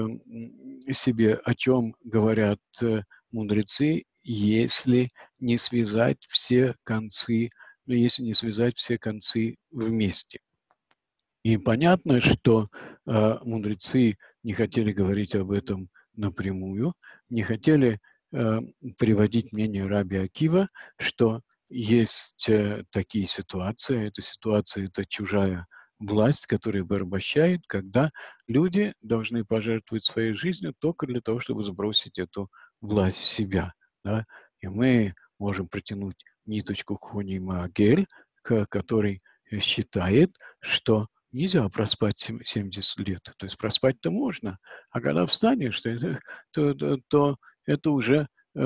о чем говорят мудрецы, если не связать все концы вместе. И понятно, что мудрецы не хотели говорить об этом напрямую, не хотели приводить мнение Раби Акива, что есть такие ситуации. Эта ситуация – это чужая власть, которая порабощает, когда люди должны пожертвовать своей жизнью только для того, чтобы сбросить эту власть с себя. Да? И мы можем протянуть ниточку Хони Маагель, который считает, что нельзя проспать 70 лет. То есть проспать-то можно, а когда встанешь, то это уже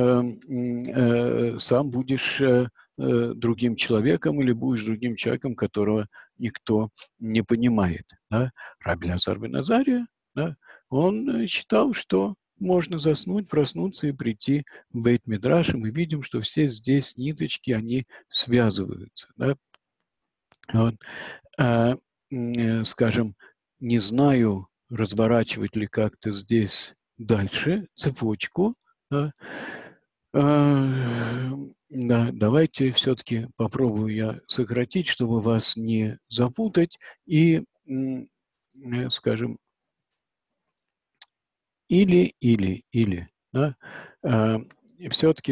сам будешь другим человеком или будешь другим человеком, которого никто не понимает. Да? Раби Элиазар бен Азария, да, он считал, что можно заснуть, проснуться и прийти в Бейт-Мидраш, и мы видим, что все здесь ниточки, они связываются. Да? Вот. Скажем, не знаю, разворачивать ли как-то здесь дальше цепочку. Да? Да, давайте все-таки попробую я сократить, чтобы вас не запутать. И, скажем, или. Да? Все-таки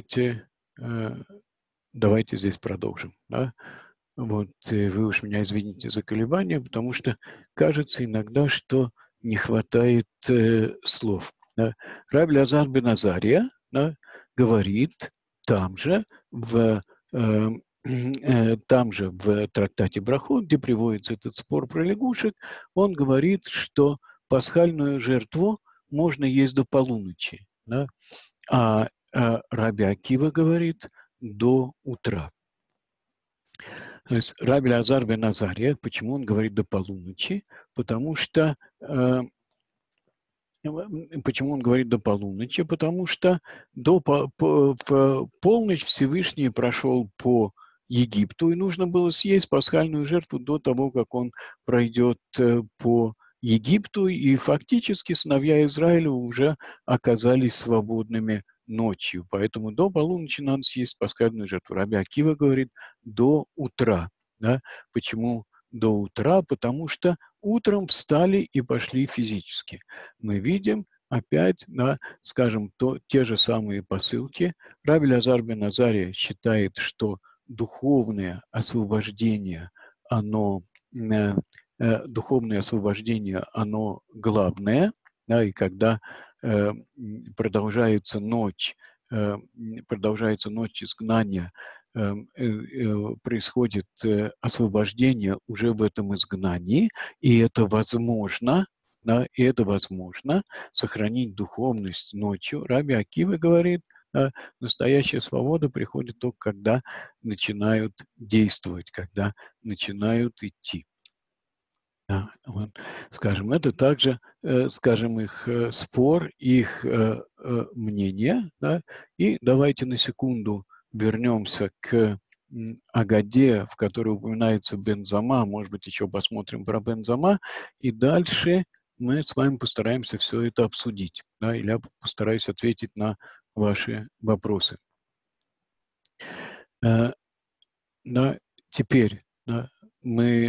давайте здесь продолжим. Да? Вот, вы уж меня извините за колебания, потому что кажется иногда, что не хватает слов. Да. Раби Элиазар бен Азария, да, говорит там же в трактате Брахот, где приводится этот спор про лягушек, он говорит, что пасхальную жертву можно есть до полуночи. Да, Раби Акива говорит до утра. То есть Раби Элиазар бен Азария, почему он говорит до полуночи? Потому что почему он говорит до полуночи? Потому что в полночь Всевышний прошел по Египту, и нужно было съесть пасхальную жертву до того, как он пройдет по Египту, и фактически сыновья Израиля уже оказались свободными ночью. Поэтому до полуночи надо съесть пасхальную жертву. Раби Акива говорит до утра. Да? Почему до утра? Потому что утром встали и пошли физически. Мы видим опять, да, скажем, те же самые посылки. Раби Элиазар бен Азария считает, что духовное освобождение, оно главное, да, и когда продолжается ночь изгнания, происходит освобождение уже в этом изгнании, и это возможно, да, и это возможно, сохранить духовность ночью. Раби Акива говорит, настоящая свобода приходит только когда начинают действовать, когда начинают идти. Да, вот. Скажем, это также, скажем, их спор, их мнение. Да? И давайте на секунду вернемся к Агаде, в которой упоминается Бен Зама. Может быть, еще посмотрим про Бен Зама. И дальше мы с вами постараемся все это обсудить. Да? Или я постараюсь ответить на ваши вопросы. Да, теперь мы...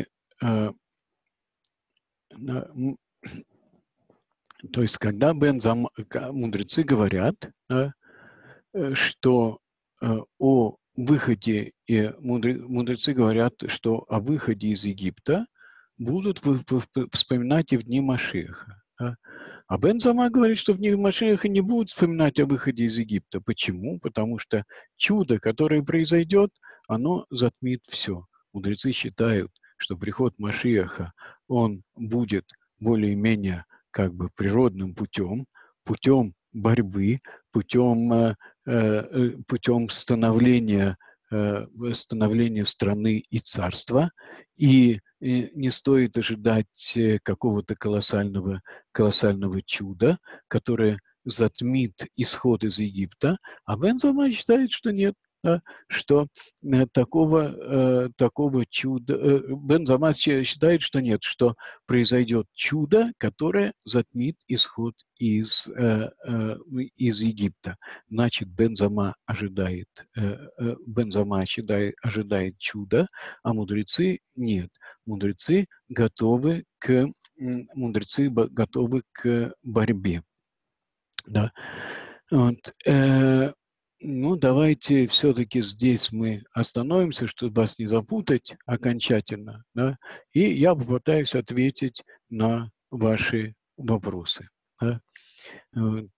То есть, когда мудрецы говорят, что о выходе, мудрецы говорят, что о выходе из Египта будут вспоминать и в дни Машиаха. А Бен Зама говорит, что в дни Машиаха не будут вспоминать о выходе из Египта. Почему? Потому что чудо, которое произойдет, оно затмит все. Мудрецы считают, что приход Машиаха, он будет более-менее как бы природным путем борьбы, путем становления страны и царства, и не стоит ожидать какого-то колоссального чуда, которое затмит исход из Египта, а Бен Зама считает, что нет, да, что такого чуда... Бен Зама считает, что нет, что произойдет чудо, которое затмит исход из Египта. Значит, Бен Зама ожидает чуда, а мудрецы нет. Мудрецы готовы к мудрецы готовы к борьбе. Да. Вот. Ну, давайте все-таки здесь мы остановимся, чтобы вас не запутать окончательно, да, и я попытаюсь ответить на ваши вопросы. Да. Вот.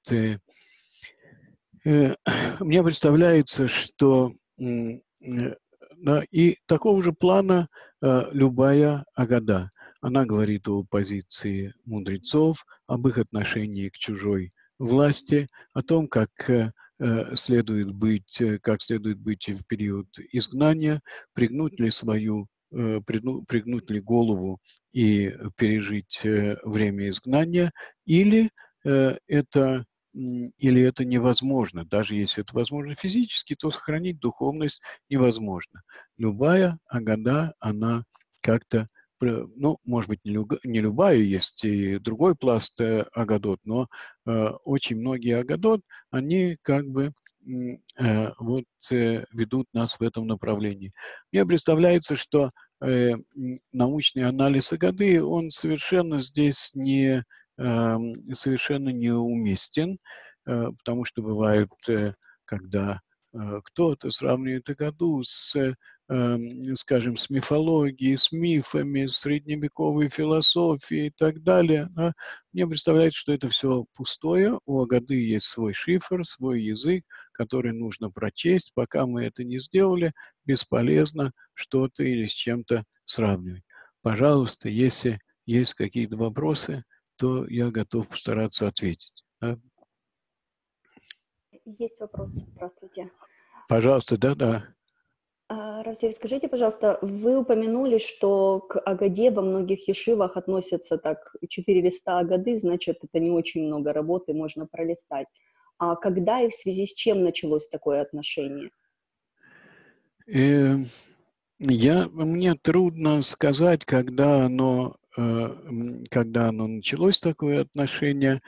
Мне представляется, что да, и такого же плана любая Агада. Она говорит о позиции мудрецов, об их отношении к чужой власти, о том, как следует быть в период изгнания, пригнуть ли пригнуть ли голову и пережить время изгнания, или это или это невозможно. Даже если это возможно физически, то сохранить духовность невозможно. Любая Агада, она как-то, ну, может быть, не любая, есть и другой пласт Агадот, но очень многие Агадот, они как бы ведут нас в этом направлении. Мне представляется, что научный анализ Агады, он совершенно здесь совершенно неуместен, потому что бывает, когда кто-то сравнивает Агаду скажем, с мифологией, с мифами, с средневековой философией и так далее. Да. Мне представляется, что это все пустое. У Агады есть свой шифр, свой язык, который нужно прочесть. Пока мы это не сделали, бесполезно что-то или с чем-то сравнивать. Пожалуйста, если есть какие-то вопросы, то я готов постараться ответить. Да? Есть вопрос. Здравствуйте. Пожалуйста, да-да. Равсев, скажите, пожалуйста, вы упомянули, что к Агаде во многих ешивах относятся так 4 листа Агады, значит, это не очень много работы, можно пролистать. А когда и в связи с чем началось такое отношение? Мне трудно сказать, когда оно началось, такое отношение,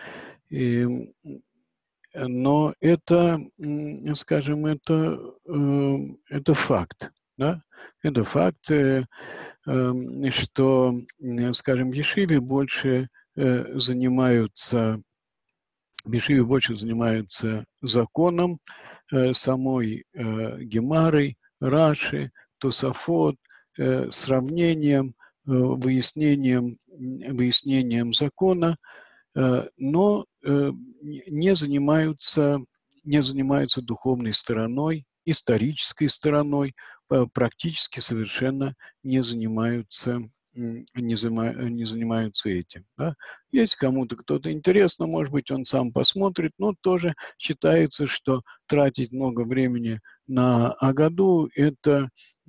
но это, скажем, это факт. Да? Это факт, что, скажем, в Ешиве больше занимаются законом, самой Гемарой, Раши, Тосафот, сравнением, выяснением закона, но не занимаются духовной стороной, исторической стороной, практически совершенно не занимаются этим. Да? Если кому-то кто-то интересно, может быть, он сам посмотрит, но тоже считается, что тратить много времени на Агаду это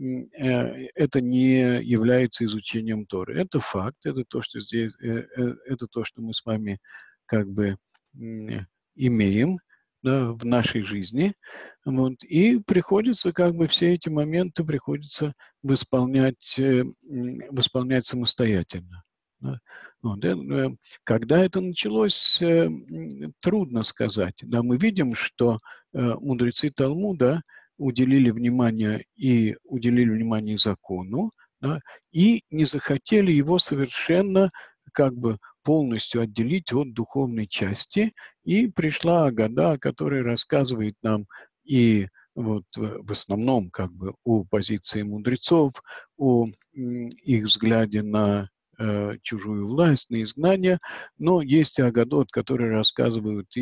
не является изучением Торы. Это факт, это то, что здесь, это то, что мы с вами как бы имеем, да, в нашей жизни. Вот, и приходится как бы все эти моменты восполнять самостоятельно. Да. Вот, когда это началось, трудно сказать. Да, мы видим, что мудрецы Талмуда уделили внимание закону, да, и не захотели его совершенно как бы полностью отделить от духовной части, и пришла Агада, которая рассказывает нам и вот в основном как бы о позиции мудрецов, о их взгляде на чужую власть, на изгнание, но есть и Агадот, которые рассказывают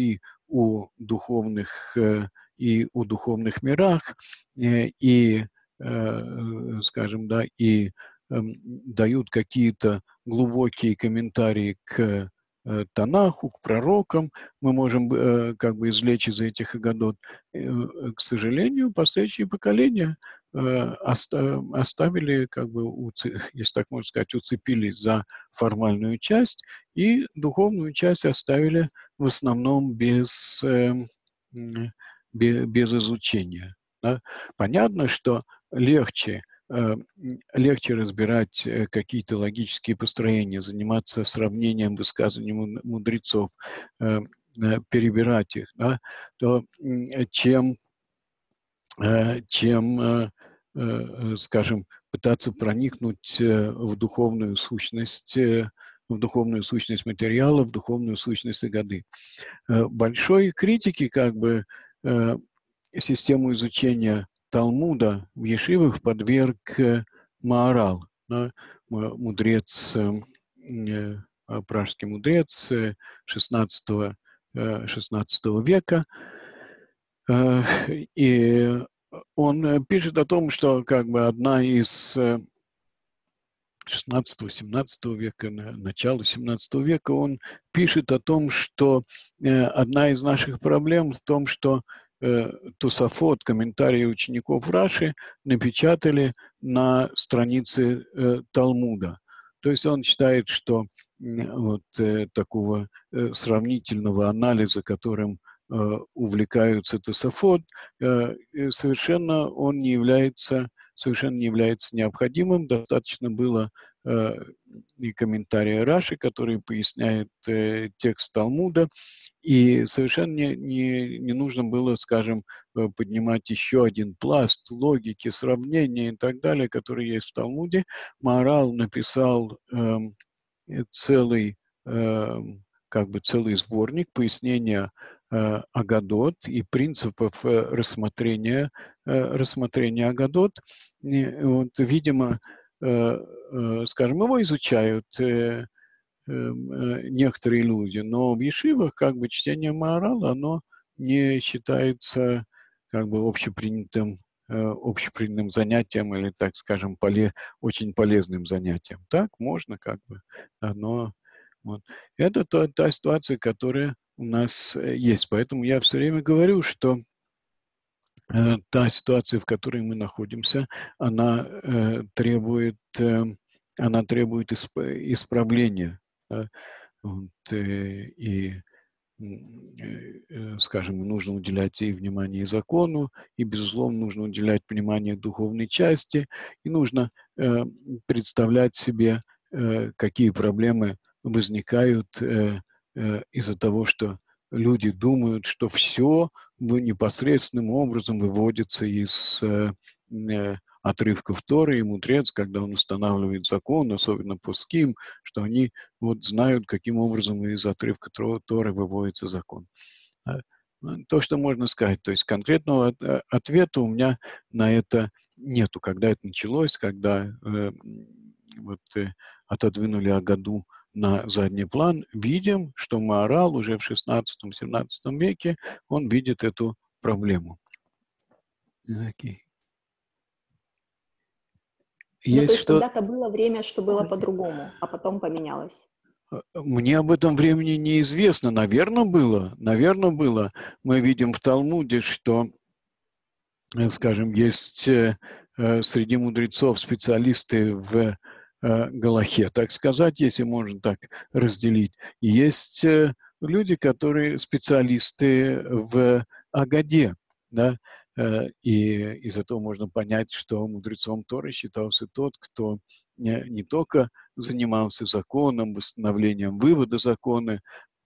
и о духовных мирах, и, скажем, да, и дают какие-то глубокие комментарии к Танаху, к пророкам. Мы можем как бы извлечь из этих Агадот. К сожалению, последующие поколения оставили, как бы, если так можно сказать, уцепились за формальную часть и духовную часть оставили в основном без изучения. Да? Понятно, что легче разбирать какие-то логические построения, заниматься сравнением высказываний мудрецов, перебирать их, да, чем, скажем, пытаться проникнуть в духовную сущность в духовную сущность материала, в духовную сущность Агады. Большой критики как бы систему изучения Талмуда в ешивах подверг Маарал, да, мудрец, пражский мудрец XVI века. И он пишет о том, что как бы одна из 16-17 века, начала 17 века, он пишет о том, что одна из наших проблем в том, что Тосафот, комментарии учеников Раши, напечатали на странице Талмуда. То есть он считает, что вот такого сравнительного анализа, которым увлекаются Тосафот, совершенно не является необходимым. Достаточно было и комментария Раши, который поясняет текст Талмуда, и совершенно не нужно было, скажем, поднимать еще один пласт логики, сравнения и так далее, который есть в Талмуде. Маарал написал целый сборник пояснения Агадот и принципов рассмотрения Агадот. Вот, видимо, скажем, его изучают некоторые люди, но в ешивах как бы чтение Маарала, оно не считается как бы общепринятым занятием или, так скажем, очень полезным занятием. Так можно как бы, но вот. Это та ситуация, которая у нас есть. Поэтому я все время говорю, что та ситуация, в которой мы находимся, она требует исправления. Да? Вот, скажем, нужно уделять и внимание закону, и, безусловно, нужно уделять внимание духовной части, и нужно представлять себе, какие проблемы возникают из-за того, что люди думают, что все непосредственным образом выводится из отрывков Торы, и мудрец, когда он устанавливает закон, особенно пуским, что они вот знают, каким образом из отрывка Торы выводится закон. То, что можно сказать. То есть конкретного ответа у меня на это нету. Когда это началось, когда отодвинули Агаду на задний план, видим, что Маарал уже в 16-17 веке, он видит эту проблему. Okay. Ну, то есть когда-то было время, что было по-другому, а потом поменялось. Мне об этом времени неизвестно. Наверное, было. Мы видим в Талмуде, что, скажем, есть среди мудрецов специалисты в галахе, так сказать, если можно так разделить. И есть люди, которые специалисты в Агаде, да, и из этого можно понять, что мудрецом Торы считался тот, кто не только занимался законом, восстановлением вывода закона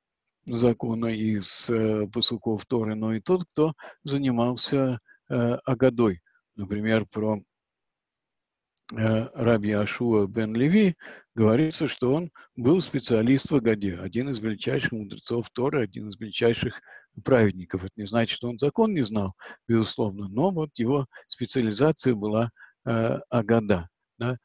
из пасуков Торы, но и тот, кто занимался Агадой. Например, про Раби Ашуа бен Леви говорится, что он был специалист в Агаде, один из величайших мудрецов Торы, один из величайших праведников. Это не значит, что он закон не знал, безусловно, но вот его специализация была Агада. Да?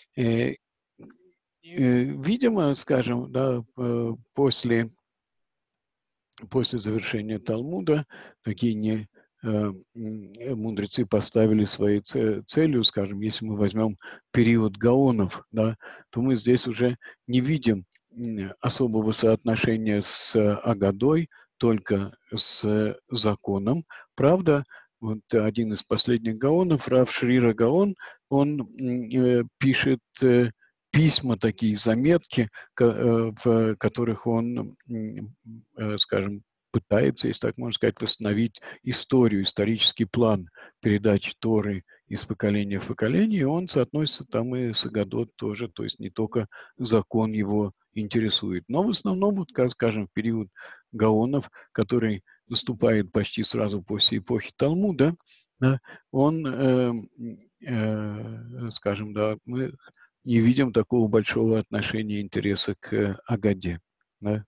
Видимо, скажем, да, после завершения Талмуда такие мудрецы поставили своей целью, скажем, если мы возьмем период гаонов, да, то мы здесь уже не видим особого соотношения с Агадой, только с законом. Правда, вот один из последних гаонов, Рав Шрира Гаон, он пишет письма, такие заметки, в которых он, скажем, пытается, если так можно сказать, восстановить исторический план передачи Торы из поколения в поколение, и он соотносится там и с Агадот тоже, то есть не только закон его интересует. Но в основном, вот, скажем, в период гаонов, который наступает почти сразу после эпохи Талмуда, да, он, скажем, да, мы не видим такого большого отношения интереса к Агаде. Да?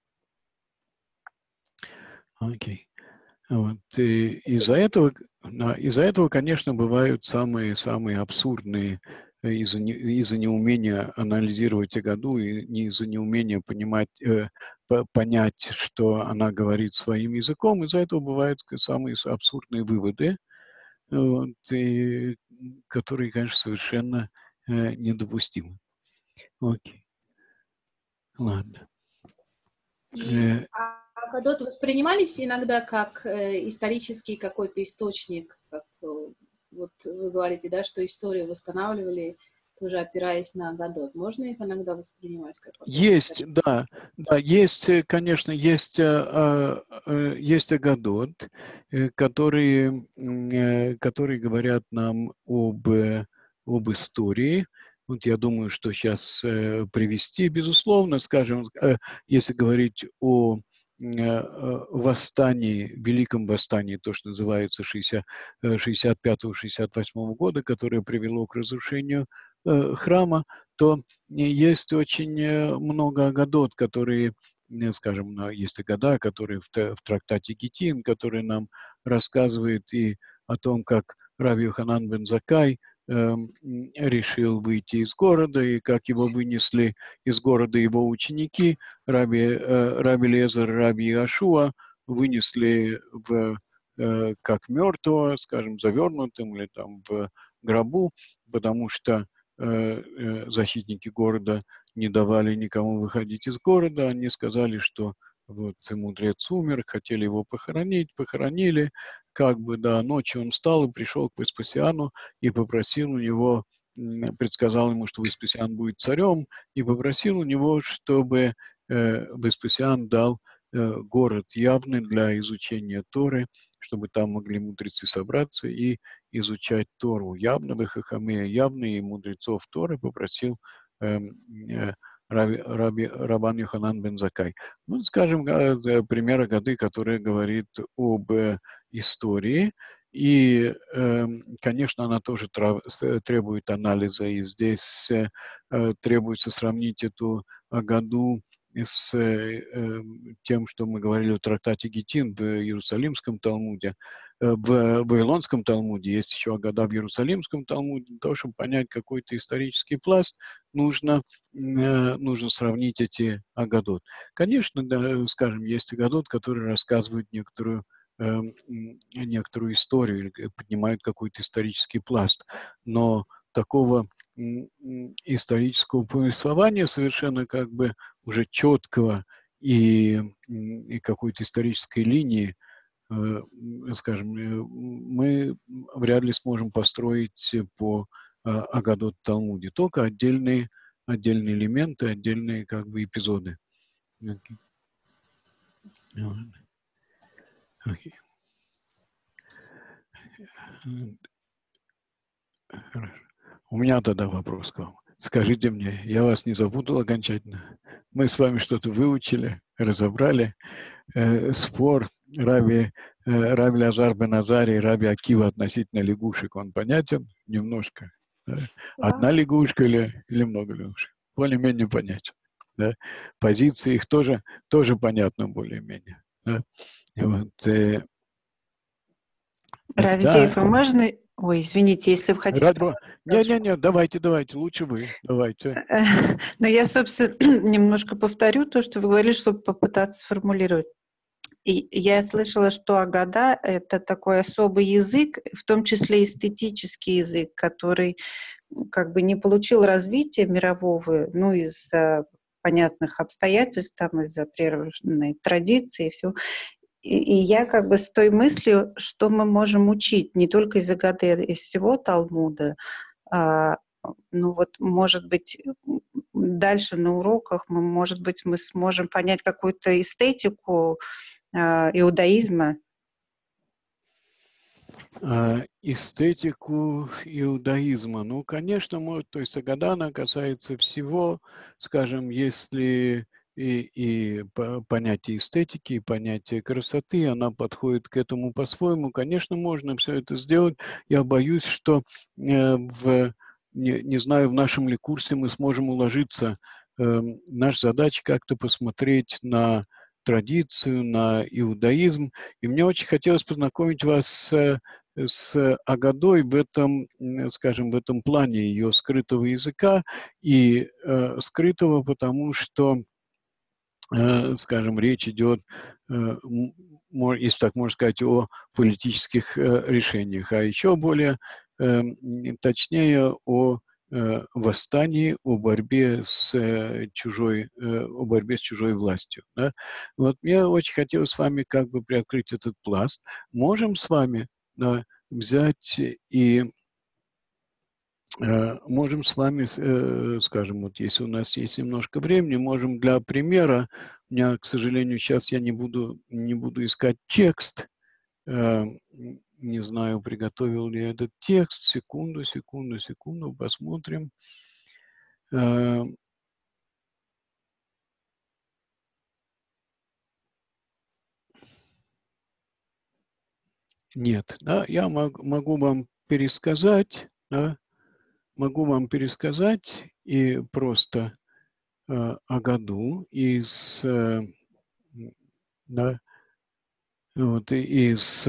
Окей. Вот. И из-за этого, конечно, бывают самые абсурдные из-за неумения анализировать Агаду и из-за неумения понять, что она говорит своим языком. Из-за этого бывают самые абсурдные выводы, вот, которые, конечно, совершенно недопустимы. Окей. Ладно. Агадот воспринимались иногда как исторический какой-то источник, как, вот вы говорите, да, что историю восстанавливали, тоже опираясь на Агадот. Можно их иногда воспринимать как? Есть, да, есть, конечно, есть Агадот, которые говорят нам об истории. Вот я думаю, что сейчас привести, безусловно, скажем, если говорить о восстании, великом восстании, то, что называется 65-68 года, которое привело к разрушению храма, то есть очень много Агадот, которые, скажем, есть Агада, которые в трактате Гитин, который нам рассказывает и о том, как Раби Йоханан бен Заккай решил выйти из города, и как его вынесли из города его ученики, Раби Лезер, Раби Иошуа, вынесли как мертвого, скажем, завернутым или там в гробу, потому что защитники города не давали никому выходить из города. Они сказали, что вот мудрец умер, хотели его похоронить, похоронили. Как бы, да, ночью он встал и пришел к Веспасиану и попросил у него, предсказал ему, что Веспасиан будет царем, и попросил у него, чтобы Веспасиан дал город явный для изучения Торы, чтобы там могли мудрецы собраться и изучать Тору. Явного Хахамея, явный мудрецов Торы попросил Рабан Йоханан бен Заккай. Ну, скажем, пример Агады, который говорит об истории. И, конечно, она тоже требует анализа. И здесь требуется сравнить эту Агаду с тем, что мы говорили в трактате Гитин в Иерусалимском Талмуде. В Вавилонском Талмуде есть еще Агада в Иерусалимском Талмуде. Для того, чтобы понять какой-то исторический пласт, нужно сравнить эти Агадот. Конечно, да, скажем, есть Агадот, которые рассказывают некоторую историю или поднимают какой-то исторический пласт, но такого исторического повествования совершенно как бы уже четкого и какой-то исторической линии, скажем, мы вряд ли сможем построить по Агадот Талмуде, только отдельные элементы, отдельные как бы эпизоды. Okay. Okay. У меня тогда вопрос к вам. Скажите мне, я вас не запутал окончательно? Мы с вами что-то выучили, разобрали. Спор Раби Лазар бен Азарий и Раби Акива относительно лягушек, он понятен немножко? Да? Одна лягушка или много лягушек? Более-менее понятен. Да? Позиции их тоже понятны более-менее. Да? Вот, Равзеев, можно... Ой, извините, если вы хотите... Не, давайте, лучше вы, давайте. Но я, собственно, немножко повторю то, что вы говорили, чтобы попытаться сформулировать. И я слышала, что Агада — это такой особый язык, в том числе эстетический язык, который как бы не получил развития мирового, ну, из-за понятных обстоятельств, там, из-за прерванной традиции и все. И я как бы с той мыслью, что мы можем учить не только из Агады, а из всего Талмуда. Ну вот, может быть, дальше на уроках, может быть, мы сможем понять какую-то эстетику иудаизма. Эстетику иудаизма. Ну, конечно, то есть Агада, она касается всего, скажем, если и понятие эстетики, и понятие красоты, она подходит к этому по-своему. Конечно, можно все это сделать. Я боюсь, что в не знаю, в нашем ли курсе мы сможем уложиться. Наша задача как-то посмотреть на традицию, на иудаизм. И мне очень хотелось познакомить вас с Агадой в этом, скажем, в этом плане ее скрытого языка. И скрытого, потому что, скажем, речь идет, если так можно сказать, о политических решениях, а еще более точнее о восстании, о борьбе с чужой властью. Да? Вот мне очень хотелось с вами как бы приоткрыть этот пласт. Можем с вами взять и можем с вами, скажем, вот если у нас есть немножко времени, можем для примера, у меня, к сожалению, сейчас я не буду искать текст, не знаю, приготовил ли я этот текст, секунду, посмотрим. Нет, да, я могу вам пересказать, да, и просто Агаду из, да, вот, из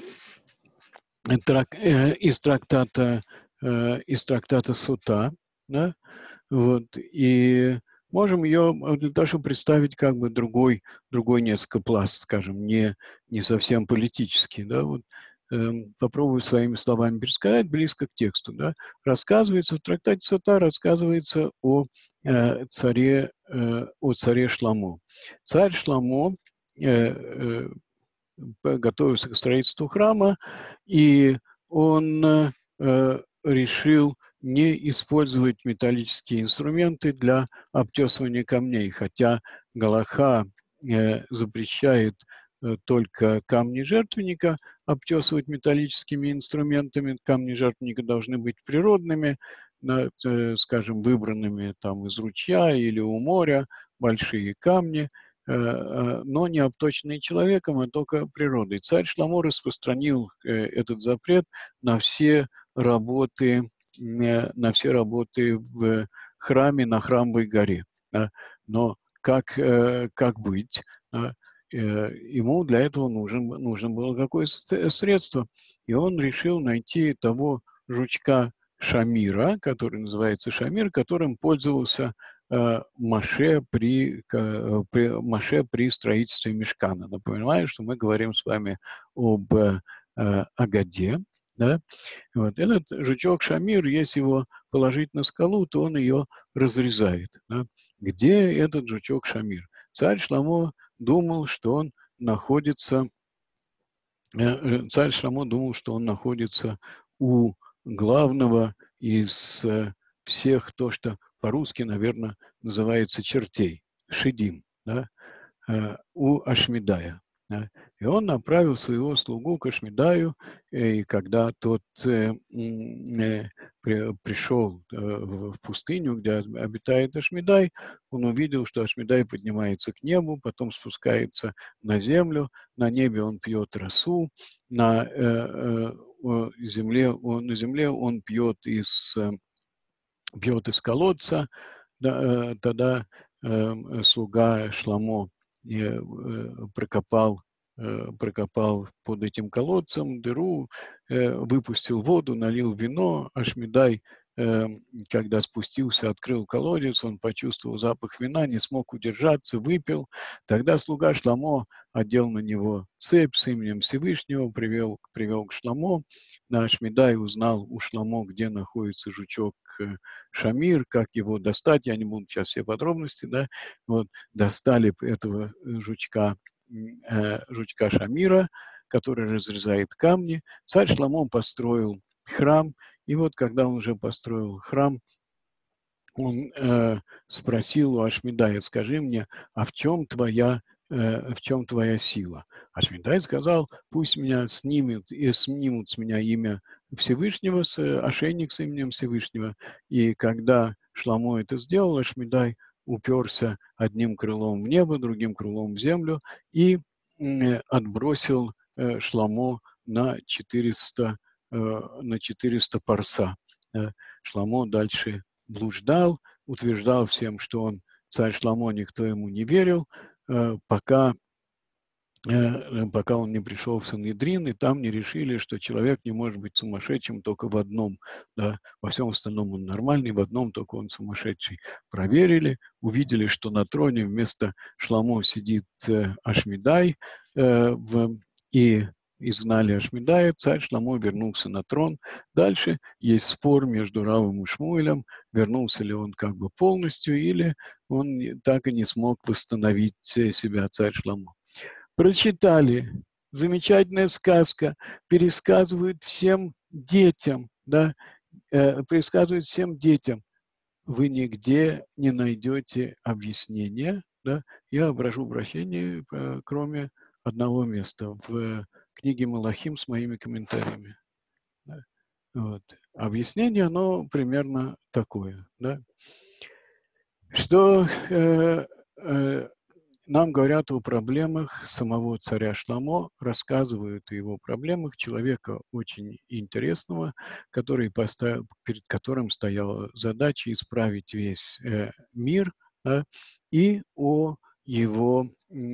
трактата Сута, да, вот, и можем ее для того, чтобы представить как бы другой несколько пласт, скажем, не совсем политический, да, вот, попробую своими словами пересказать близко к тексту, да, рассказывается, в трактате Сута рассказывается о царе Шломо. Царь Шломо готовился к строительству храма, и он решил не использовать металлические инструменты для обтесывания камней, хотя галаха запрещает только камни жертвенника обтесывать металлическими инструментами. Камни жертвенника должны быть природными, скажем, выбранными там из ручья или у моря, большие камни, но не обточенные человеком, а только природой. Царь Шломо распространил этот запрет на все работы в храме, на Храмовой горе. Но как быть? Ему для этого нужно было какое-то средство. И он решил найти того жучка Шамира, который называется Шамир, которым пользовался Моше при строительстве Мишкана. Напоминаю, что мы говорим с вами об Агаде. Да? Вот. Этот жучок Шамир, если его положить на скалу, то он ее разрезает. Да? Где этот жучок Шамир? Царь Шломо думал, что он находится у главного из всех, то, что по-русски, наверное, называется чертей, шидим, да, у Ашмедая. Да. И он направил своего слугу к Ашмедаю, и когда тот пришел в пустыню, где обитает Ашмедай, он увидел, что Ашмедай поднимается к небу, потом спускается на землю, на небе он пьет росу, на земле он пьет из колодца. Да, тогда слуга Шломо прокопал под этим колодцем дыру, выпустил воду, налил вино. Ашмедай, когда спустился, открыл колодец, он почувствовал запах вина, не смог удержаться, выпил. Тогда слуга Шломо одел на него цепь с именем Всевышнего, привел к Шломо. Ашмедай узнал у Шломо, где находится жучок Шамир, как его достать. Я не буду сейчас все подробности, да. Вот, достали этого жучка Шамира, который разрезает камни. Царь Шломо построил храм, и вот когда он уже построил храм, он спросил у Ашмедая: скажи мне, а в чем твоя сила? Ашмедай сказал: пусть меня снимут с меня имя Всевышнего, ошейник с именем Всевышнего. И когда Шломо это сделал, Ашмедай уперся одним крылом в небо, другим крылом в землю и отбросил Шломо на 400 парса. Шломо дальше блуждал, утверждал всем, что он царь Шломо, никто ему не верил, пока он не пришел в Сангедрин, и там не решили, что человек не может быть сумасшедшим только в одном. Да? Во всем остальном он нормальный, в одном только он сумасшедший. Проверили, увидели, что на троне вместо Шломо сидит Ашмидай, и изгнали Ашмидая, царь Шломо вернулся на трон. Дальше есть спор между Равом и Шмуэлем, вернулся ли он как бы полностью, или он так и не смог восстановить себя, царь Шломо. Прочитали, замечательная сказка, пересказывают всем детям, да, пересказывают всем детям. Вы нигде не найдете объяснения, да, я обращу прощение, кроме одного места, в книге Малахим с моими комментариями. Да. Вот. Объяснение, оно примерно такое, да, что нам говорят о проблемах самого царя Шломо, рассказывают о его проблемах человека очень интересного, перед которым стояла задача исправить весь мир, да, и о его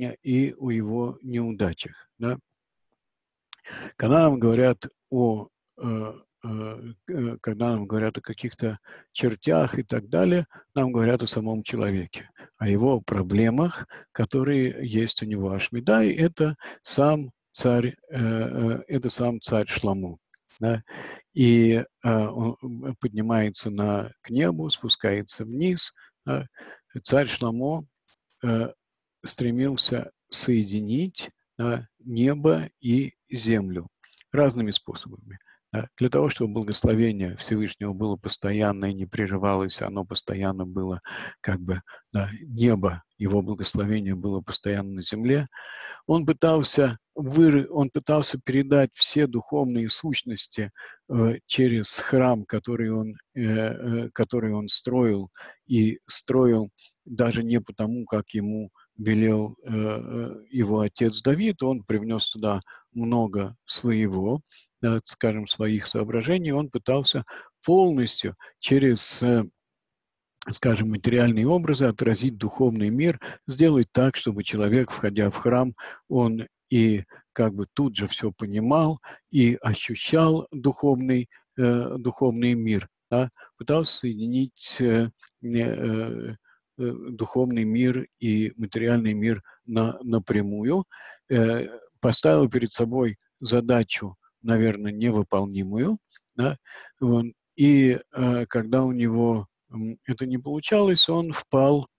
неудачах. Да. Когда нам говорят о каких-то чертях и так далее, нам говорят о самом человеке, о его проблемах, которые есть у него. Ашмидай — это сам царь Шломо. Да? И он поднимается к небу, спускается вниз. Да? Царь Шломо стремился соединить небо и землю разными способами. Для того, чтобы благословение Всевышнего было постоянно и не прерывалось, оно постоянно было как бы, да, небо, его благословение было постоянно на земле, он пытался передать все духовные сущности через храм, который он строил, и строил даже не потому, как ему велел его отец Давид, он привнес туда много своих соображений, он пытался полностью через, скажем, материальные образы отразить духовный мир, сделать так, чтобы человек, входя в храм, он и как бы тут же все понимал и ощущал духовный мир, да? Пытался соединить духовный мир и материальный мир напрямую, поставил перед собой задачу, наверное, невыполнимую, да? И когда у него это не получалось, он впал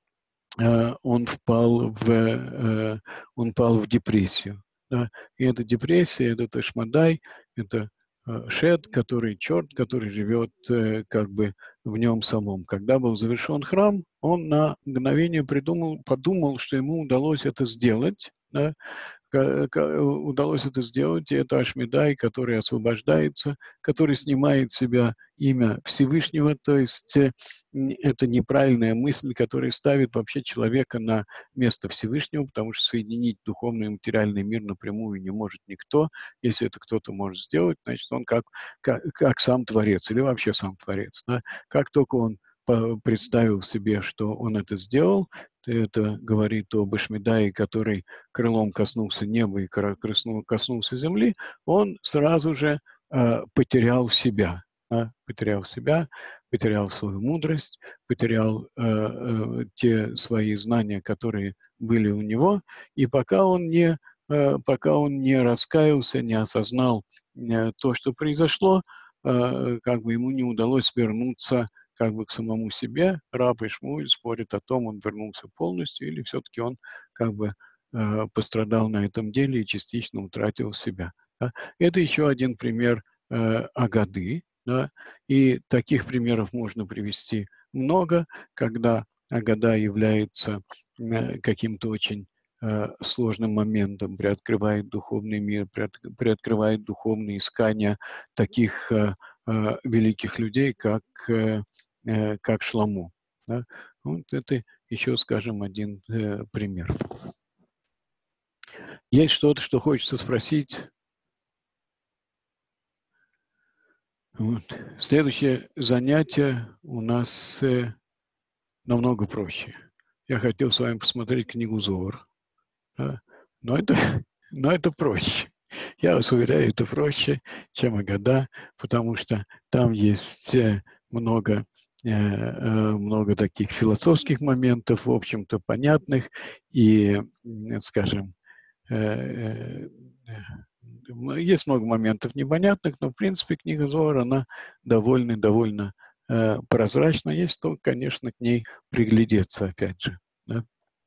в депрессию. Да? И эта депрессия, это Ашмидай, это Шет, черт, который живет как бы в нем самом. Когда был завершен храм, он на мгновение подумал, что ему удалось это сделать, да? Удалось это сделать, и это Ашмидай, который освобождается, который снимает с себя имя Всевышнего, то есть это неправильная мысль, которая ставит вообще человека на место Всевышнего, потому что соединить духовный и материальный мир напрямую не может никто. Если это кто-то может сделать, значит, он как сам Творец, или вообще сам Творец. Да? Как только он представил себе, что он это сделал, это говорит об Ашмидае, который крылом коснулся неба и коснулся земли, он сразу же потерял себя, потерял свою мудрость, потерял те свои знания, которые были у него, и пока он не раскаялся, не осознал то, что произошло, как бы ему не удалось вернуться как бы к самому себе. Рав и Шмуэль спорят о том, он вернулся полностью или все-таки он как бы пострадал на этом деле и частично утратил себя. Да? Это еще один пример Агады. Да? И таких примеров можно привести много, когда Агада является каким-то очень сложным моментом, приоткрывает духовный мир, приоткрывает духовные искания таких великих людей, как Шломо. Да? Вот это еще, скажем, один пример. Есть что-то, что хочется спросить? Вот. Следующее занятие у нас намного проще. Я хотел с вами посмотреть книгу Зоар, да? но это проще. Я вас уверяю, это проще, чем Агада, потому что там есть много таких философских моментов, в общем-то, понятных, и, скажем, есть много моментов непонятных, но, в принципе, книга Зоар, она довольно прозрачна, если только, конечно, к ней приглядеться, опять же. Да?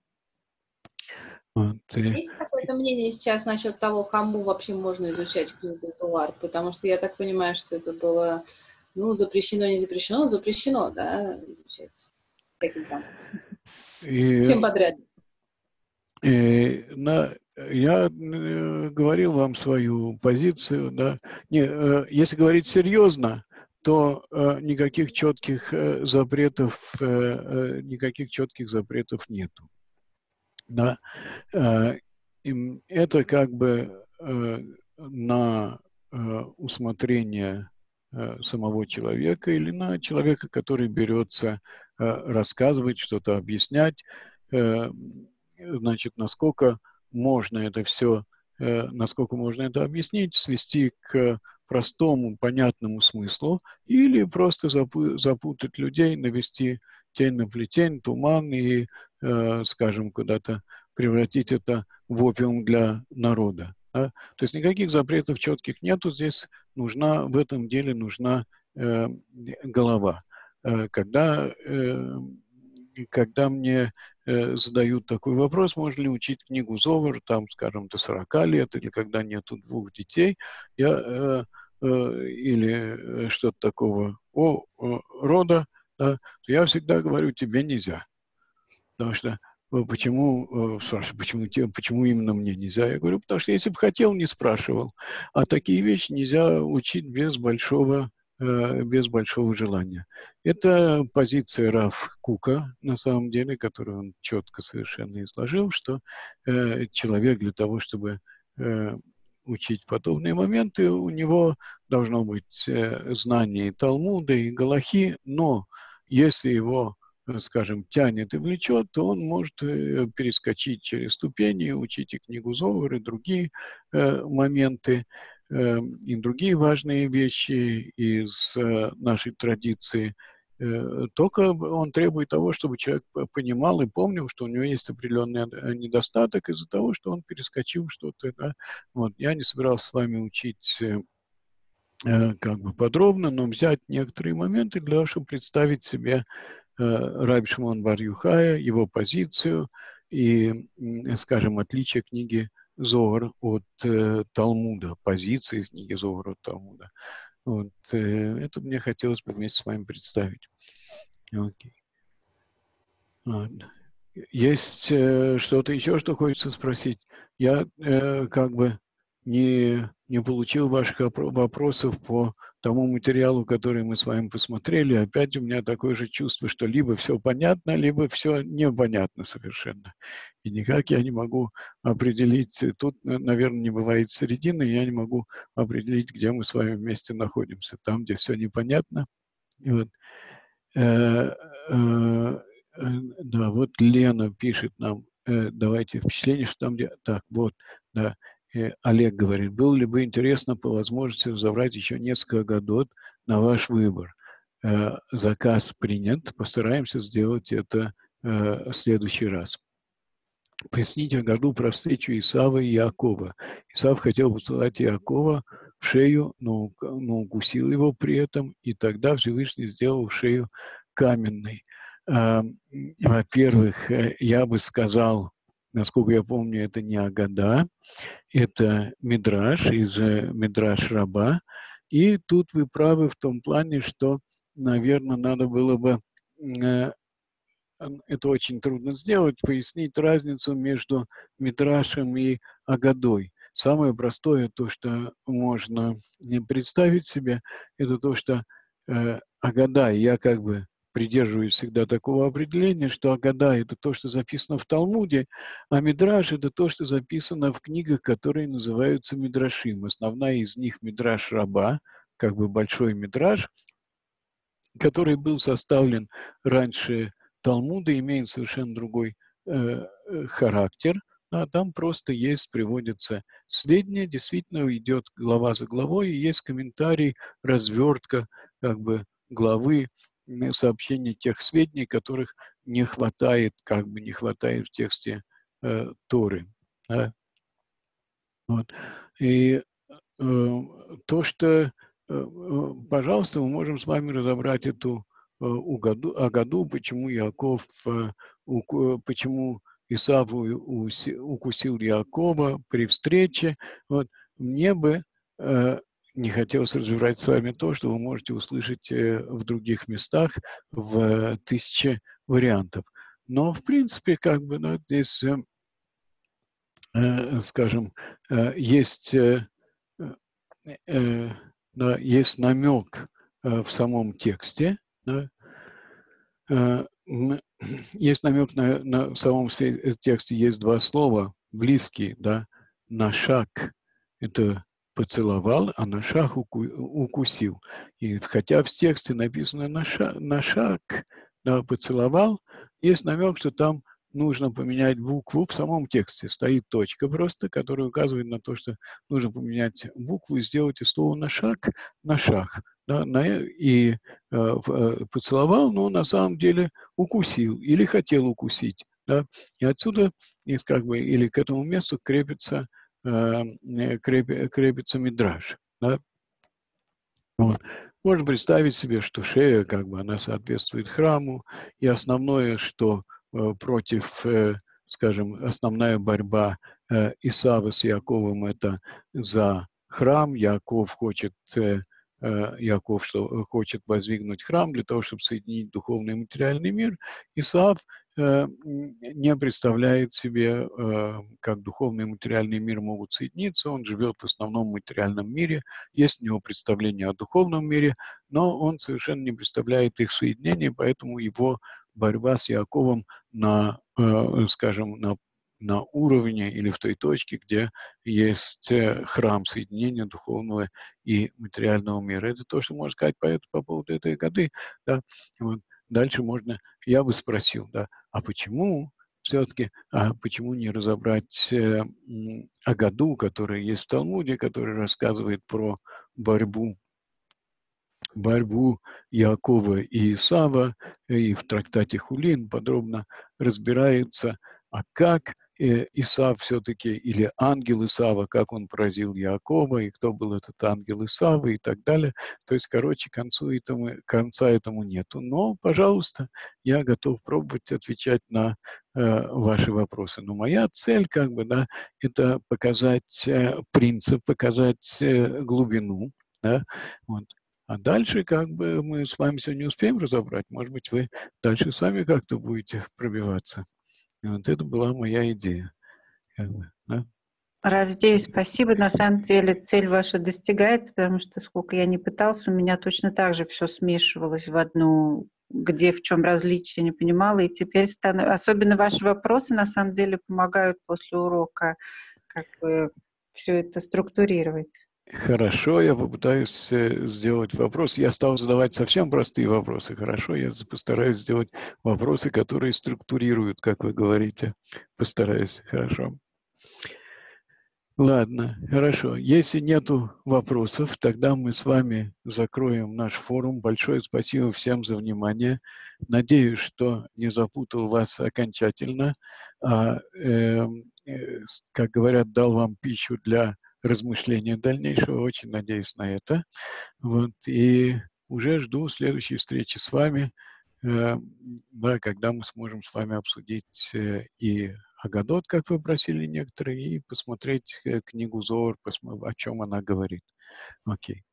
Вот. Есть какое-то мнение сейчас насчет того, кому вообще можно изучать книгу Зоар? Потому что я так понимаю, что это было, запрещено, не запрещено, запрещено, да, изучать таким там. Всем подряд. Я говорил вам свою позицию, да. Если говорить серьезно, то никаких четких запретов нету. Да. Это как бы на усмотрение самого человека или на человека, который берется рассказывать, что-то объяснять, значит, насколько можно это объяснить, свести к простому, понятному смыслу, или просто запутать людей, навести тень на плетень, туман и, скажем, куда-то превратить это в опиум для народа. Да? То есть никаких запретов четких нету, здесь в этом деле нужна голова. Когда мне задают такой вопрос, можно ли учить книгу Зоар, там, скажем, до 40 лет, или когда нету 2 детей, или что-то такого рода, да, то я всегда говорю, тебе нельзя. Потому что почему именно мне нельзя? Я говорю, потому что если бы хотел, не спрашивал. А такие вещи нельзя учить без большого желания. Это позиция Рав Кука, на самом деле, которую он четко совершенно изложил, что человек для того, чтобы учить подобные моменты, у него должно быть знание и Талмуда, и Галахи, но если его, скажем, тянет и влечет, то он может перескочить через ступени, учить и книгу Зоар, и другие моменты, и другие важные вещи из нашей традиции. Только он требует того, чтобы человек понимал и помнил, что у него есть определенный недостаток из-за того, что он перескочил что-то. Да? Вот. Я не собирался с вами учить как бы подробно, но взять некоторые моменты для того, чтобы представить себе Раби Шимон бар Юхая, его позицию и, скажем, отличие книги Зоар от Талмуда, позиции книги Зоар от Талмуда. Вот, это мне хотелось бы вместе с вами представить. Окей. Ладно. Есть что-то еще, что хочется спросить? Я как бы не получил ваших вопросов по тому материалу, который мы с вами посмотрели. Опять у меня такое же чувство, что либо все понятно, либо все непонятно совершенно. И никак я не могу определить, тут, наверное, не бывает середины, я не могу определить, где мы с вами вместе находимся. Там, где все непонятно. И вот, да, вот Лена пишет нам, давайте впечатление, что там, где... Так, вот, да. Олег говорит, было ли бы интересно по возможности разобрать еще несколько годов на ваш выбор. Заказ принят, постараемся сделать это в следующий раз. Поясните о году про встречу Исава и Иакова. Исав хотел поцеловать Иакова в шею, но укусил его при этом, и тогда Всевышний сделал шею каменной. Во-первых, я бы сказал, насколько я помню, это не Агада, это Мидраш из Мидраш Раба. И тут вы правы в том плане, что, наверное, надо было бы, это очень трудно сделать, пояснить разницу между Мидрашем и Агадой. Самое простое, то, что можно представить себе, это то, что Агада, я как бы придерживаюсь всегда такого определения, что Агада – это то, что записано в Талмуде, а Мидраш – это то, что записано в книгах, которые называются Мидрашим. Основная из них – Мидраш Раба, как бы большой мидраш, который был составлен раньше Талмуда, имеет совершенно другой характер. А там просто приводятся сведения, действительно идет глава за главой, и есть комментарий, развертка как бы главы, сообщение тех сведений, которых не хватает, как бы не хватает в тексте Торы. Да? Вот. И то, что, пожалуйста, мы можем с вами разобрать эту Агаду, почему Яков, почему Исав укусил Якова при встрече. Вот. Мне бы не хотелось разбирать с вами то, что вы можете услышать в других местах в 1000 вариантов. Но, в принципе, как бы, ну, здесь, скажем, есть... да, есть намек в самом тексте, да, есть намек в самом тексте, есть два слова близкие, да, нашак – это поцеловал, а нашак укусил. И хотя в тексте написано нашак, да, поцеловал, есть намек, что там нужно поменять букву. В самом тексте стоит точка просто, которая указывает на то, что нужно поменять букву и сделать из слова нашак на шах. Да, и поцеловал, но на самом деле укусил или хотел укусить. Да? И отсюда есть как бы, или к этому месту крепится мидраш. Да? Вот. Можно представить себе, что шея, как бы, она соответствует храму, и основное, что против, скажем, основная борьба Исава с Яковом – это за храм. Яков хочет воздвигнуть храм для того, чтобы соединить духовный и материальный мир. Исав не представляет себе, как духовный и материальный мир могут соединиться. Он живет в основном в материальном мире. Есть у него представление о духовном мире, но он совершенно не представляет их соединения, поэтому его борьба с Яковом скажем, на уровне или в той точке, где есть храм соединения духовного и материального мира. Это то, что можно сказать по поводу этой годы. Да? Вот. Дальше я бы спросил, да, а почему все-таки, почему не разобрать Агаду, которая есть в Талмуде, которая рассказывает про борьбу Якова и Исава, и в трактате Хулин подробно разбирается, как Исав все-таки, или ангел Исава, как он поразил Якова, и кто был этот ангел Исава, и так далее. То есть, короче, конца этому нету. Но, пожалуйста, я готов пробовать отвечать на ваши вопросы. Но моя цель, как бы, да, это показать принцип, показать глубину, да, вот. А дальше, как бы, мы с вами сегодня не успеем разобрать. Может быть, вы дальше сами как-то будете пробиваться. И вот это была моя идея. Как бы, да? Равзей, спасибо. На самом деле цель ваша достигается, потому что сколько я не пытался, у меня точно так же все смешивалось в одну, где в чем различие, не понимала. И теперь особенно ваши вопросы на самом деле помогают после урока как бы все это структурировать. Хорошо, я попытаюсь сделать вопрос. Я стал задавать совсем простые вопросы. Хорошо, я постараюсь сделать вопросы, которые структурируют, как вы говорите. Постараюсь. Хорошо. Ладно, хорошо. Если нету вопросов, тогда мы с вами закроем наш форум. Большое спасибо всем за внимание. Надеюсь, что не запутал вас окончательно. Как говорят, дал вам пищу для размышления дальнейшего. Очень надеюсь на это. Вот. И уже жду следующей встречи с вами, да, когда мы сможем с вами обсудить и Агадот, как вы просили некоторые, и посмотреть книгу Зоар, о чем она говорит. Окей.